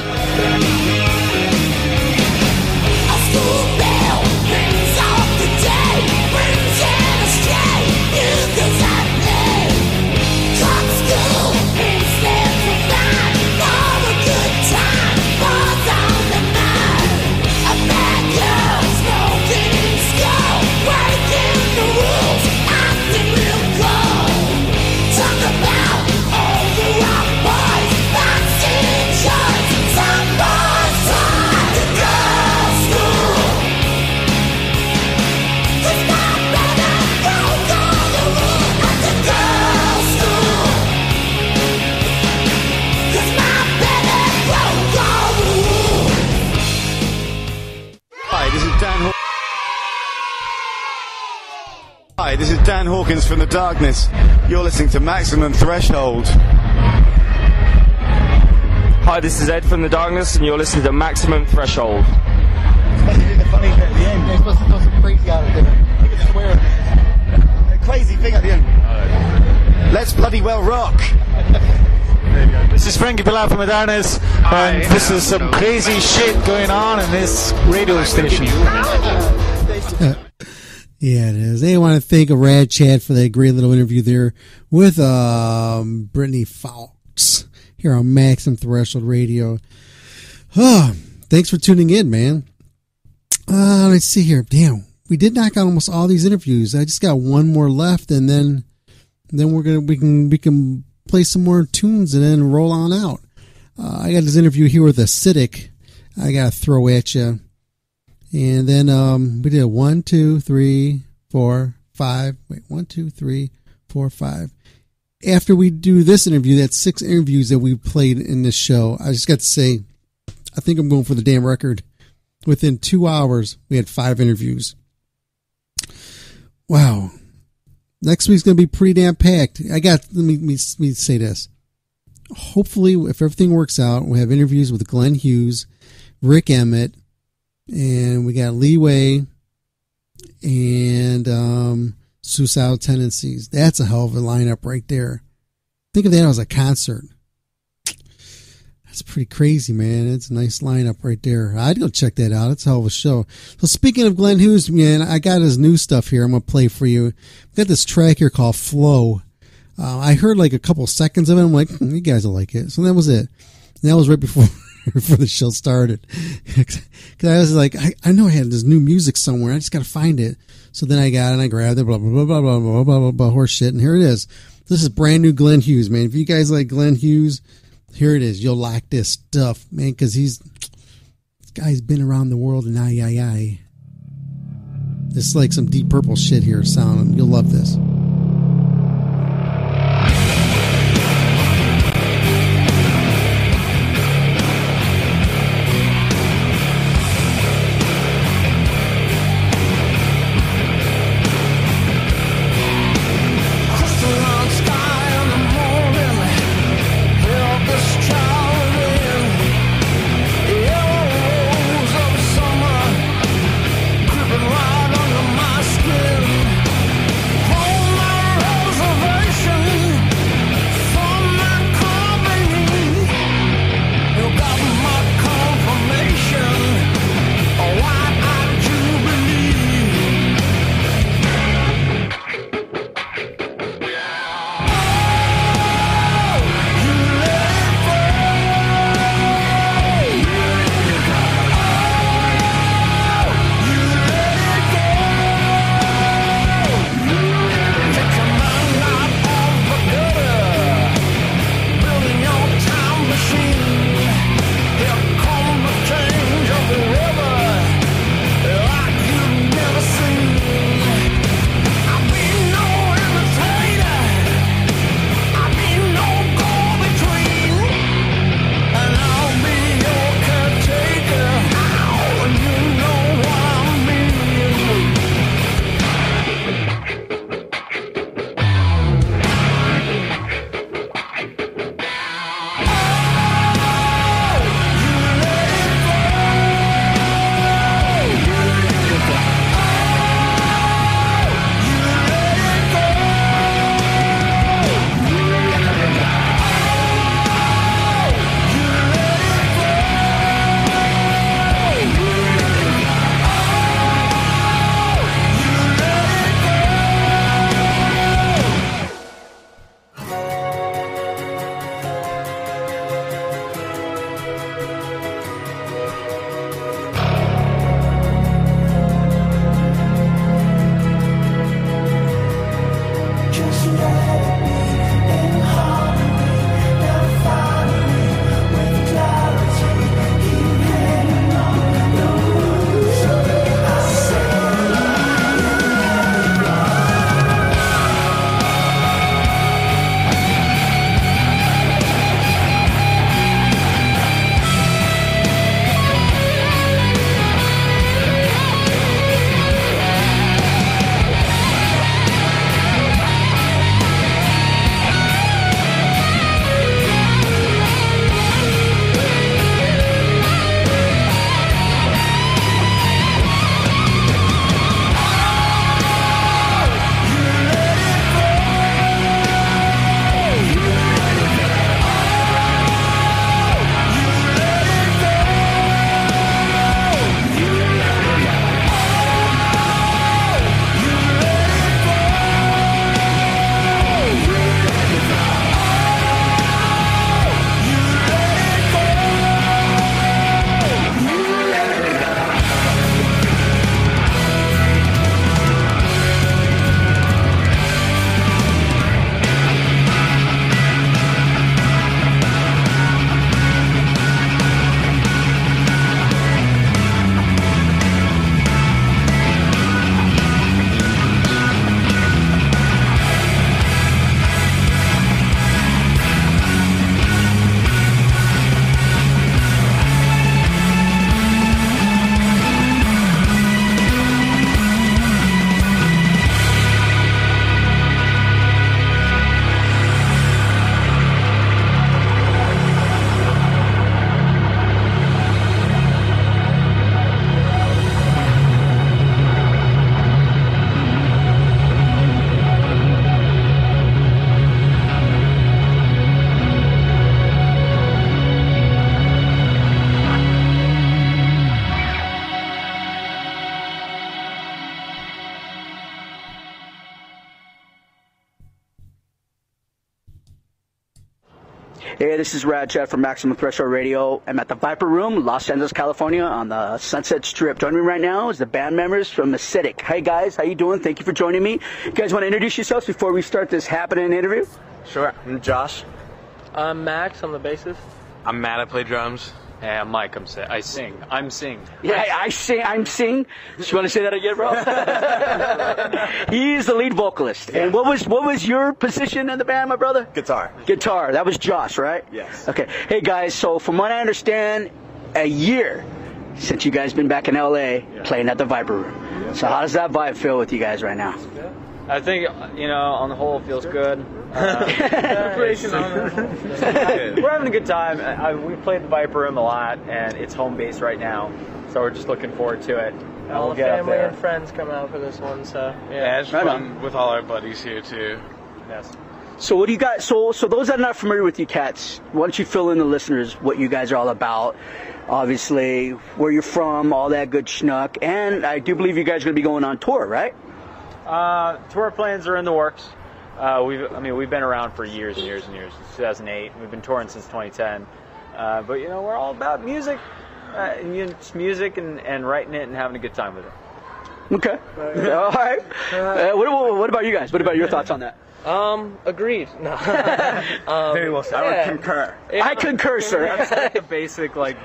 A school bell rings out the day, brings Hi, this is Dan Hawkins from The Darkness. You're listening to Maximum Threshold. Hi, this is Ed from The Darkness, and you're listening to Maximum Threshold. Supposed to do the funny bit at the end. You're supposed to throw some crazy out of there. You can swear. A crazy thing at the end. Let's bloody well rock. This is Frankie Pilar from Adarnes, and this is some crazy shit going on in this radio station. Yeah, it is. They want to thank a Rad Chad for that great little interview there with Brittany Fox here on Maximum Threshold Radio. Thanks for tuning in, man. Let's see here. Damn, we did knock out almost all these interviews. I just got one more left, and then we can play some more tunes and then roll on out. I got this interview here with Acidic I got to throw at you. And then we did 1, 2, 3, 4, 5. Wait, 1, 2, 3, 4, 5. After we do this interview, that's 6 interviews that we played in this show. I just got to say, I think I'm going for the damn record. Within 2 hours, we had 5 interviews. Wow. Next week's going to be pretty damn packed. Let me say this. Hopefully, if everything works out, we'll have interviews with Glenn Hughes, Rick Emmett, and we got Leeway and Suicidal Tendencies. That's a hell of a lineup right there. Think of that as a concert. That's pretty crazy, man. It's a nice lineup right there. I'd go check that out. It's a hell of a show. So speaking of Glenn Hughes, man, I got his new stuff here. I'm going to play for you. I've got this track here called Flow. I heard like a couple seconds of it. I'm like, you guys will like it. So that was it. And that was right before the show started. Because I was like, I know I had this new music somewhere. I just got to find it. So then I got it and I grabbed it, blah, blah, blah, blah, blah, blah, blah, blah, horse shit. And here it is. This is brand new Glenn Hughes, man. If you guys like Glenn Hughes, here it is. You'll like this stuff, man, because this guy's been around the world and aye. This is like some Deep Purple shit here sounding. You'll love this. Hold Hey, this is Rad Chat from Maximum Threshold Radio. I'm at the Viper Room, Los Angeles, California, on the Sunset Strip. Joining me right now is the band members from Acidic. Hey guys, how you doing? Thank you for joining me. You guys want to introduce yourselves before we start this happening interview? Sure. I'm Josh. I'm Max. I'm the bassist. I'm Matt. I play drums. Hey, I'm Mike. I sing. I'm sing. Yeah, I sing. I'm sing. You want to say that again, bro? He's the lead vocalist. Yeah. And what was your position in the band, my brother? Guitar. Guitar. That was Josh, right? Yes. Okay. Hey guys. So from what I understand, a year since you guys been back in LA playing at the Viper Room. Yeah. So how does that vibe feel with you guys right now? I think, on the whole, it feels good. We're having a good time. We played the Viper Room a lot, and it's home base right now, so we're just looking forward to it. All the family and friends come out for this one, so yeah, it's fun with all our buddies here too. Yes. So what do you guys? So those that are not familiar with you cats, why don't you fill in the listeners what you guys are all about? Obviously, where you're from, all that good schnuck, and I do believe you guys are going to be going on tour, right? Tour plans are in the works. We've been around for years and years and years. Since 2008, we've been touring since 2010. But we're all about music. It's music and writing it and having a good time with it. Okay. All right. What about you guys? What about your thoughts on that? Agreed. No. Very well said. I would concur. Yeah. I concur, sir. That's like the basic, no.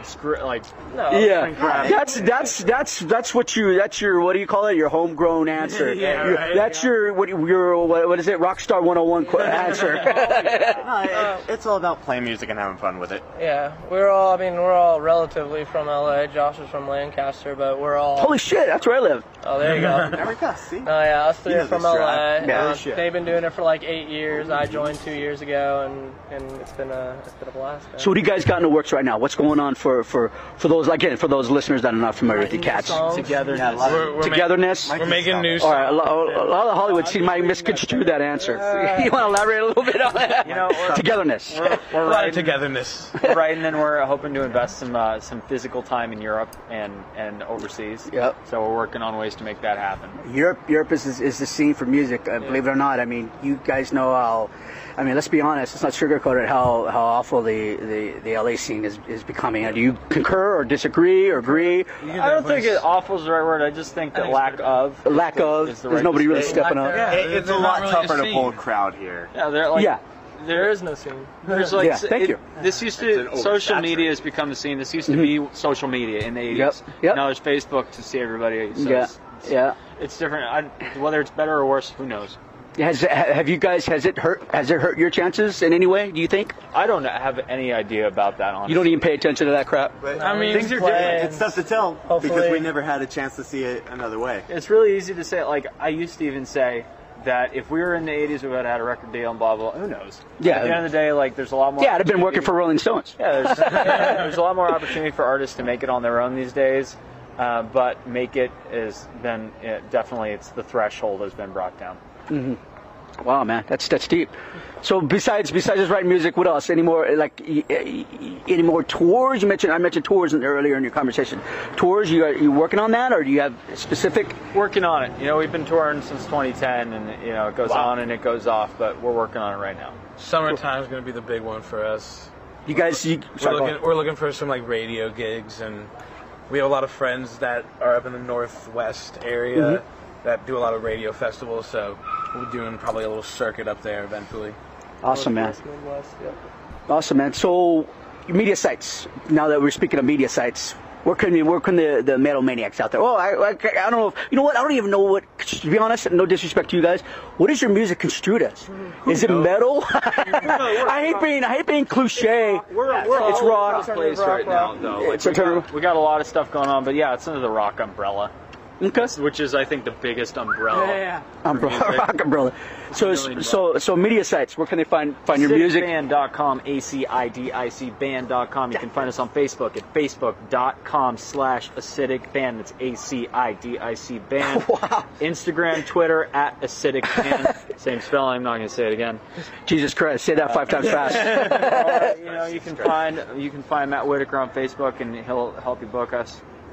Yeah. That's what your what do you call it? Your homegrown answer. That's your what is it? Rockstar 101 answer. It's all about playing music and having fun with it. Yeah, we're all relatively from LA. Josh is from Lancaster, but we're all. Holy shit, that's where I live. Oh, there you go. There we go. See? Oh yeah, us three are from LA. Yeah. They've been doing it for like 8 years. I joined 2 years ago, and it's been a blast. Man. So what do you guys got in the works right now? What's going on for those for those listeners that are not familiar with you cats? Togetherness. Togetherness. We're making new songs. All right, a lot of Hollywood scene might misconstrue that answer. You want to elaborate a little bit on that? Togetherness. We're writing togetherness. Right, and then we're hoping to invest some physical time in Europe and overseas. Yep. So we're working on ways to make that happen. Europe is the scene for music. Believe it or not. I mean, you guys know how. I mean, let's be honest. Let's not sugarcoat it. How awful the LA scene is becoming. Do you concur or disagree or agree? I don't think awful is the right word. I just think that lack of. There's nobody really stepping up. Yeah, it's a lot tougher to pull a crowd here. Yeah, there is no scene. There's like, thank you. This used to social media has become the scene. This used to be social media in the 80s. Yep. Now there's Facebook to see everybody. So it's different. Whether it's better or worse, who knows? Has it hurt your chances in any way, do you think? I don't have any idea about that, honestly. You don't even pay attention to that crap? But, things are different. It's tough to tell because we never had a chance to see it another way. It's really easy to say. Like, I used to even say that if we were in the 80s, we would have had a record deal and blah, blah, blah. Who knows? Yeah. At the end of the day, like, there's a lot more... Yeah, I'd have been working for Rolling Stones. Yeah, there's a lot more opportunity for artists to make it on their own these days. But make it is then definitely it's the threshold has been brought down. Mm-hmm. Wow, man, that's deep. So besides just writing music, what else? Any more tours? I mentioned tours earlier in your conversation. Tours? You working on that, or do you have specific? Working on it. We've been touring since 2010, and it goes on and it goes off, but we're working on it right now. Summertime is going to be the big one for us. You guys, we're looking for some radio gigs, and we have a lot of friends that are up in the Northwest area that do a lot of radio festivals, so we'll be doing probably a little circuit up there eventually. Awesome, man. Awesome, man. So, media sites. Now that we're speaking of media sites, where can the metal maniacs out there? Oh, I don't know. You know what? I don't even know what. To be honest, no disrespect to you guys. What is your music construed as? Is it metal? I hate being cliche. It's rock. Place right now, though. We got a lot of stuff going on, but yeah, it's under the rock umbrella. Okay. Which is, I think, the biggest umbrella. Rock umbrella. So media sites, where can they find your music? AcidicBand.com, ACIDIC band.com. You can find us on Facebook at facebook.com/acidicband. That's ACIDIC band. Wow. Instagram, Twitter at acidicband. Same spelling. I'm not going to say it again. Jesus Christ! Say that 5 times fast. You can find Matt Whitaker on Facebook, and he'll help you book us.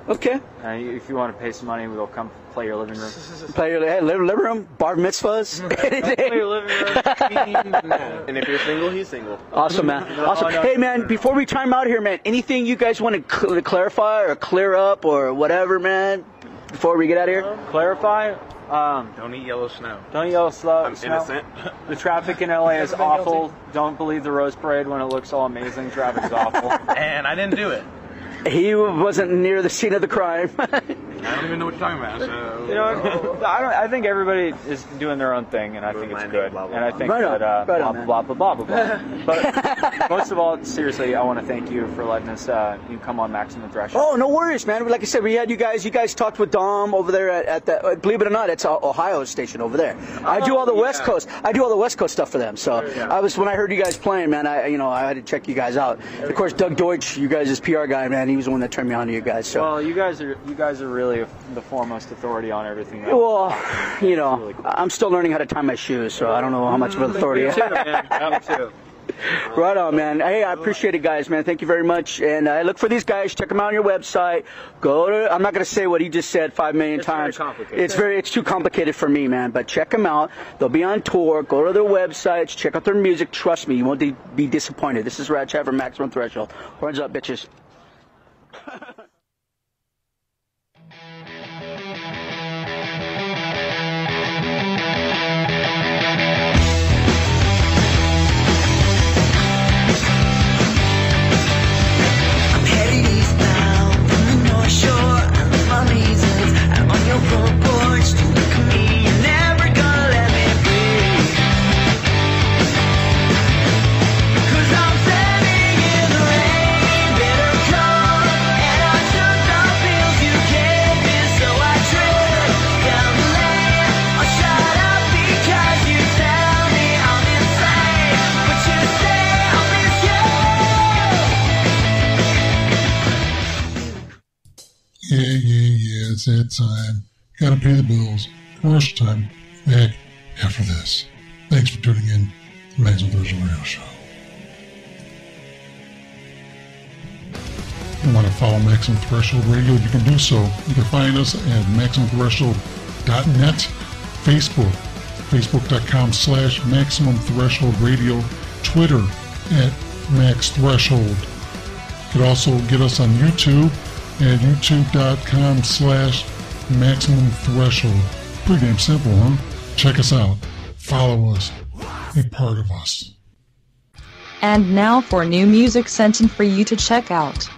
Okay. If you want to pay some money, we'll come play your living room. Play your living room, bar mitzvahs. Play your living room. And if you're single, he's single. Awesome, man. Awesome. No. Hey, man, before we time out here, man, anything you guys want to clarify or clear up or whatever, man, before we get out of here? Clarify? Don't eat yellow snow. Don't eat yellow snow. I'm innocent. The traffic in LA is awful. Don't believe the Rose Parade when it looks all amazing. Traffic is awful. And I didn't do it. He wasn't near the scene of the crime. I don't even know what you're talking about. So. You know, I think everybody is doing their own thing, and I think it's good. And I think that blah, blah, blah. But most of all, seriously, I want to thank you for letting us you come on Maximum Threshold. Oh, no worries, man. Like I said, we had you guys. You guys talked with Dom over there at the. Believe it or not, it's Ohio station over there. I do all the West Coast. I do all the West Coast stuff for them. So when I heard you guys playing, man, I had to check you guys out. Of course, Doug Deutsch, you guys' PR guy, man. He was the one that turned me on to you guys. So. Well, you guys are really the foremost authority on everything. Well, really cool. I'm still learning how to tie my shoes, so I don't know how much of an authority. Me too, man. Me too. Right on, man. Hey, I appreciate it, guys, man. Thank you very much. And I look for these guys. Check them out on your website. I'm not going to say what he just said 5 million times. Very complicated. It's too complicated for me, man. But check them out. They'll be on tour. Go to their websites. Check out their music. Trust me, you won't be disappointed. This is Rad Chat for Maximum Threshold. Horns up, bitches. Front porch to look at me, you're never gonna let me breathe. 'Cause I'm standing in the rain, bitter cold, and I took the pills you gave me, so I tripped down the lane. I'll shut up because you tell me I'm insane, but you say I'll miss you. Yeah, it's that time. Gotta pay the bills. First time. Back after this. Thanks for tuning in to the Maximum Threshold Radio Show. If you want to follow Maximum Threshold Radio, you can do so. You can find us at MaximumThreshold.net, Facebook, Facebook.com/Maximum Threshold Radio, Twitter at Max Threshold. You can also get us on YouTube at YouTube.com/Maximum Threshold. Pretty damn simple, huh? Check us out. Follow us. Be part of us. And now for new music sent in for you to check out.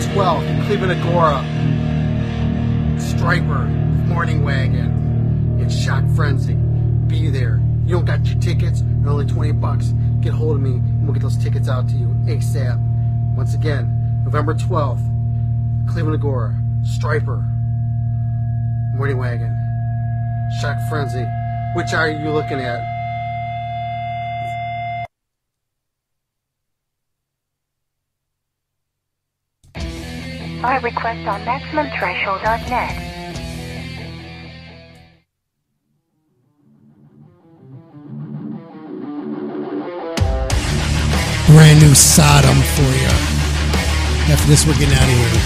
12th, Cleveland Agora, Striper, Morning Wagon, and Shock Frenzy. Be there. You don't got your tickets, they're only $20. Get hold of me, and we'll get those tickets out to you ASAP. Once again, November 12th, Cleveland Agora, Striper, Morning Wagon, Shock Frenzy. Which are you looking at? Our request on MaximumThreshold.net. Brand new Sodom for you. After this, we're getting out of here.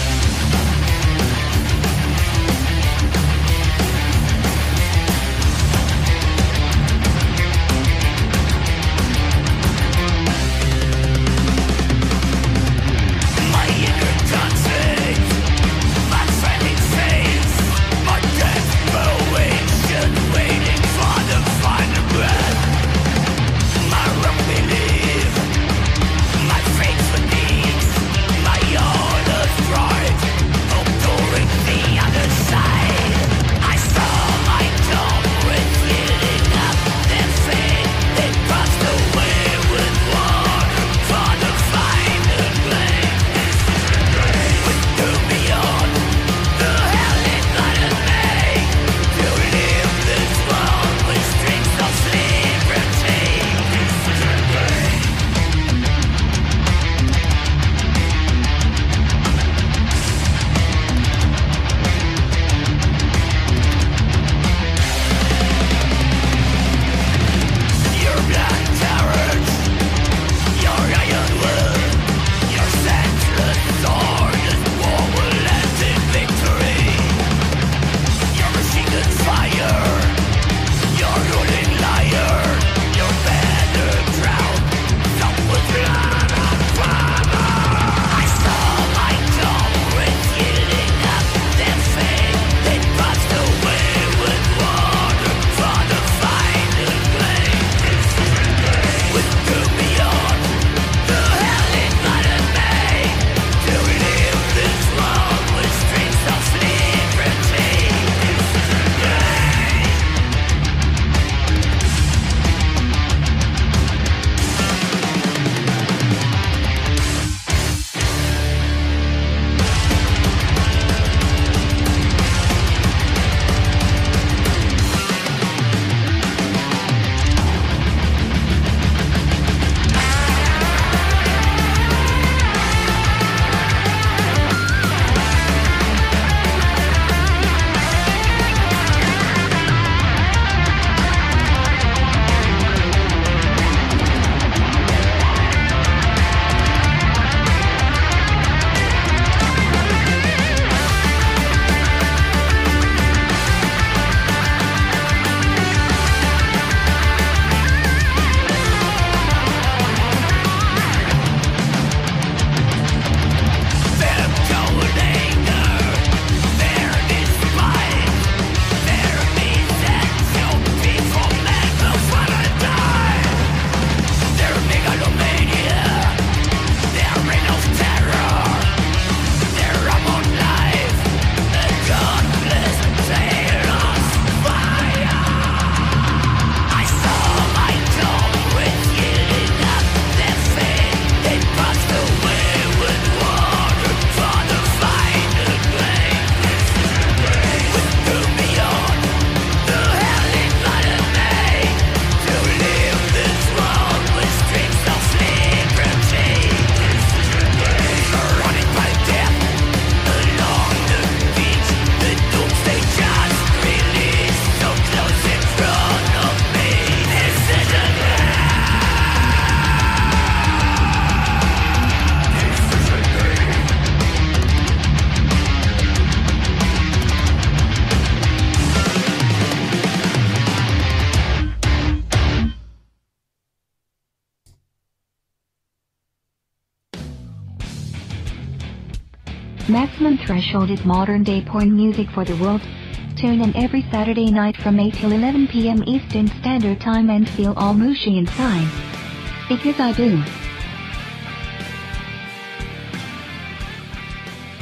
Maximum Threshold is modern-day porn music for the world. Tune in every Saturday night from 8 till 11 p.m. Eastern Standard Time and feel all mushy inside. Because I do.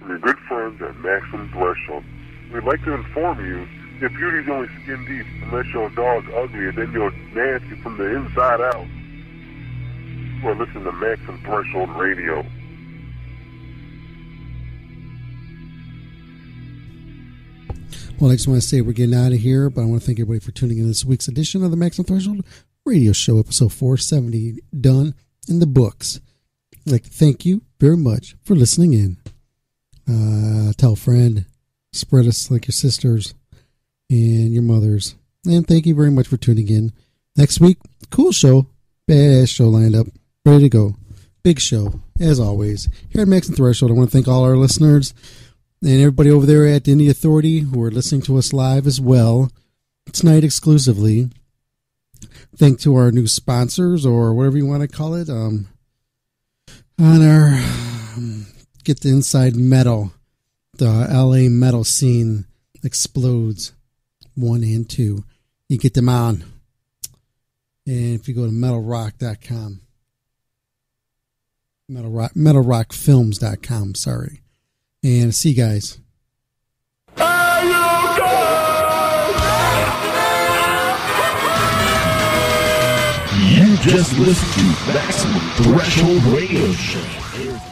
from your good friends at Maximum Threshold. We'd like to inform you that beauty's only skin deep unless your dog's ugly and then you're nasty from the inside out. You are listening to Maximum Threshold Radio. Well, I just want to say we're getting out of here, but I want to thank everybody for tuning in this week's edition of the Maximum Threshold Radio Show, episode 470, done in the books. I'd like to thank you very much for listening in. Tell a friend, spread us like your sisters and your mothers. And thank you very much for tuning in. Next week, cool show, badass show lined up, ready to go. Big show, as always. Here at Maximum Threshold, I want to thank all our listeners and everybody over there at the Indie Authority who are listening to us live as well, tonight exclusively. Thank to our new sponsors, or whatever you want to call it, on our Get the Inside Metal, the LA metal scene explodes 1 and 2. You get them on. And if you go to metalrock.com, metalrockfilms.com, sorry. And see you guys. You just listened to Maximum Threshold Radio Show.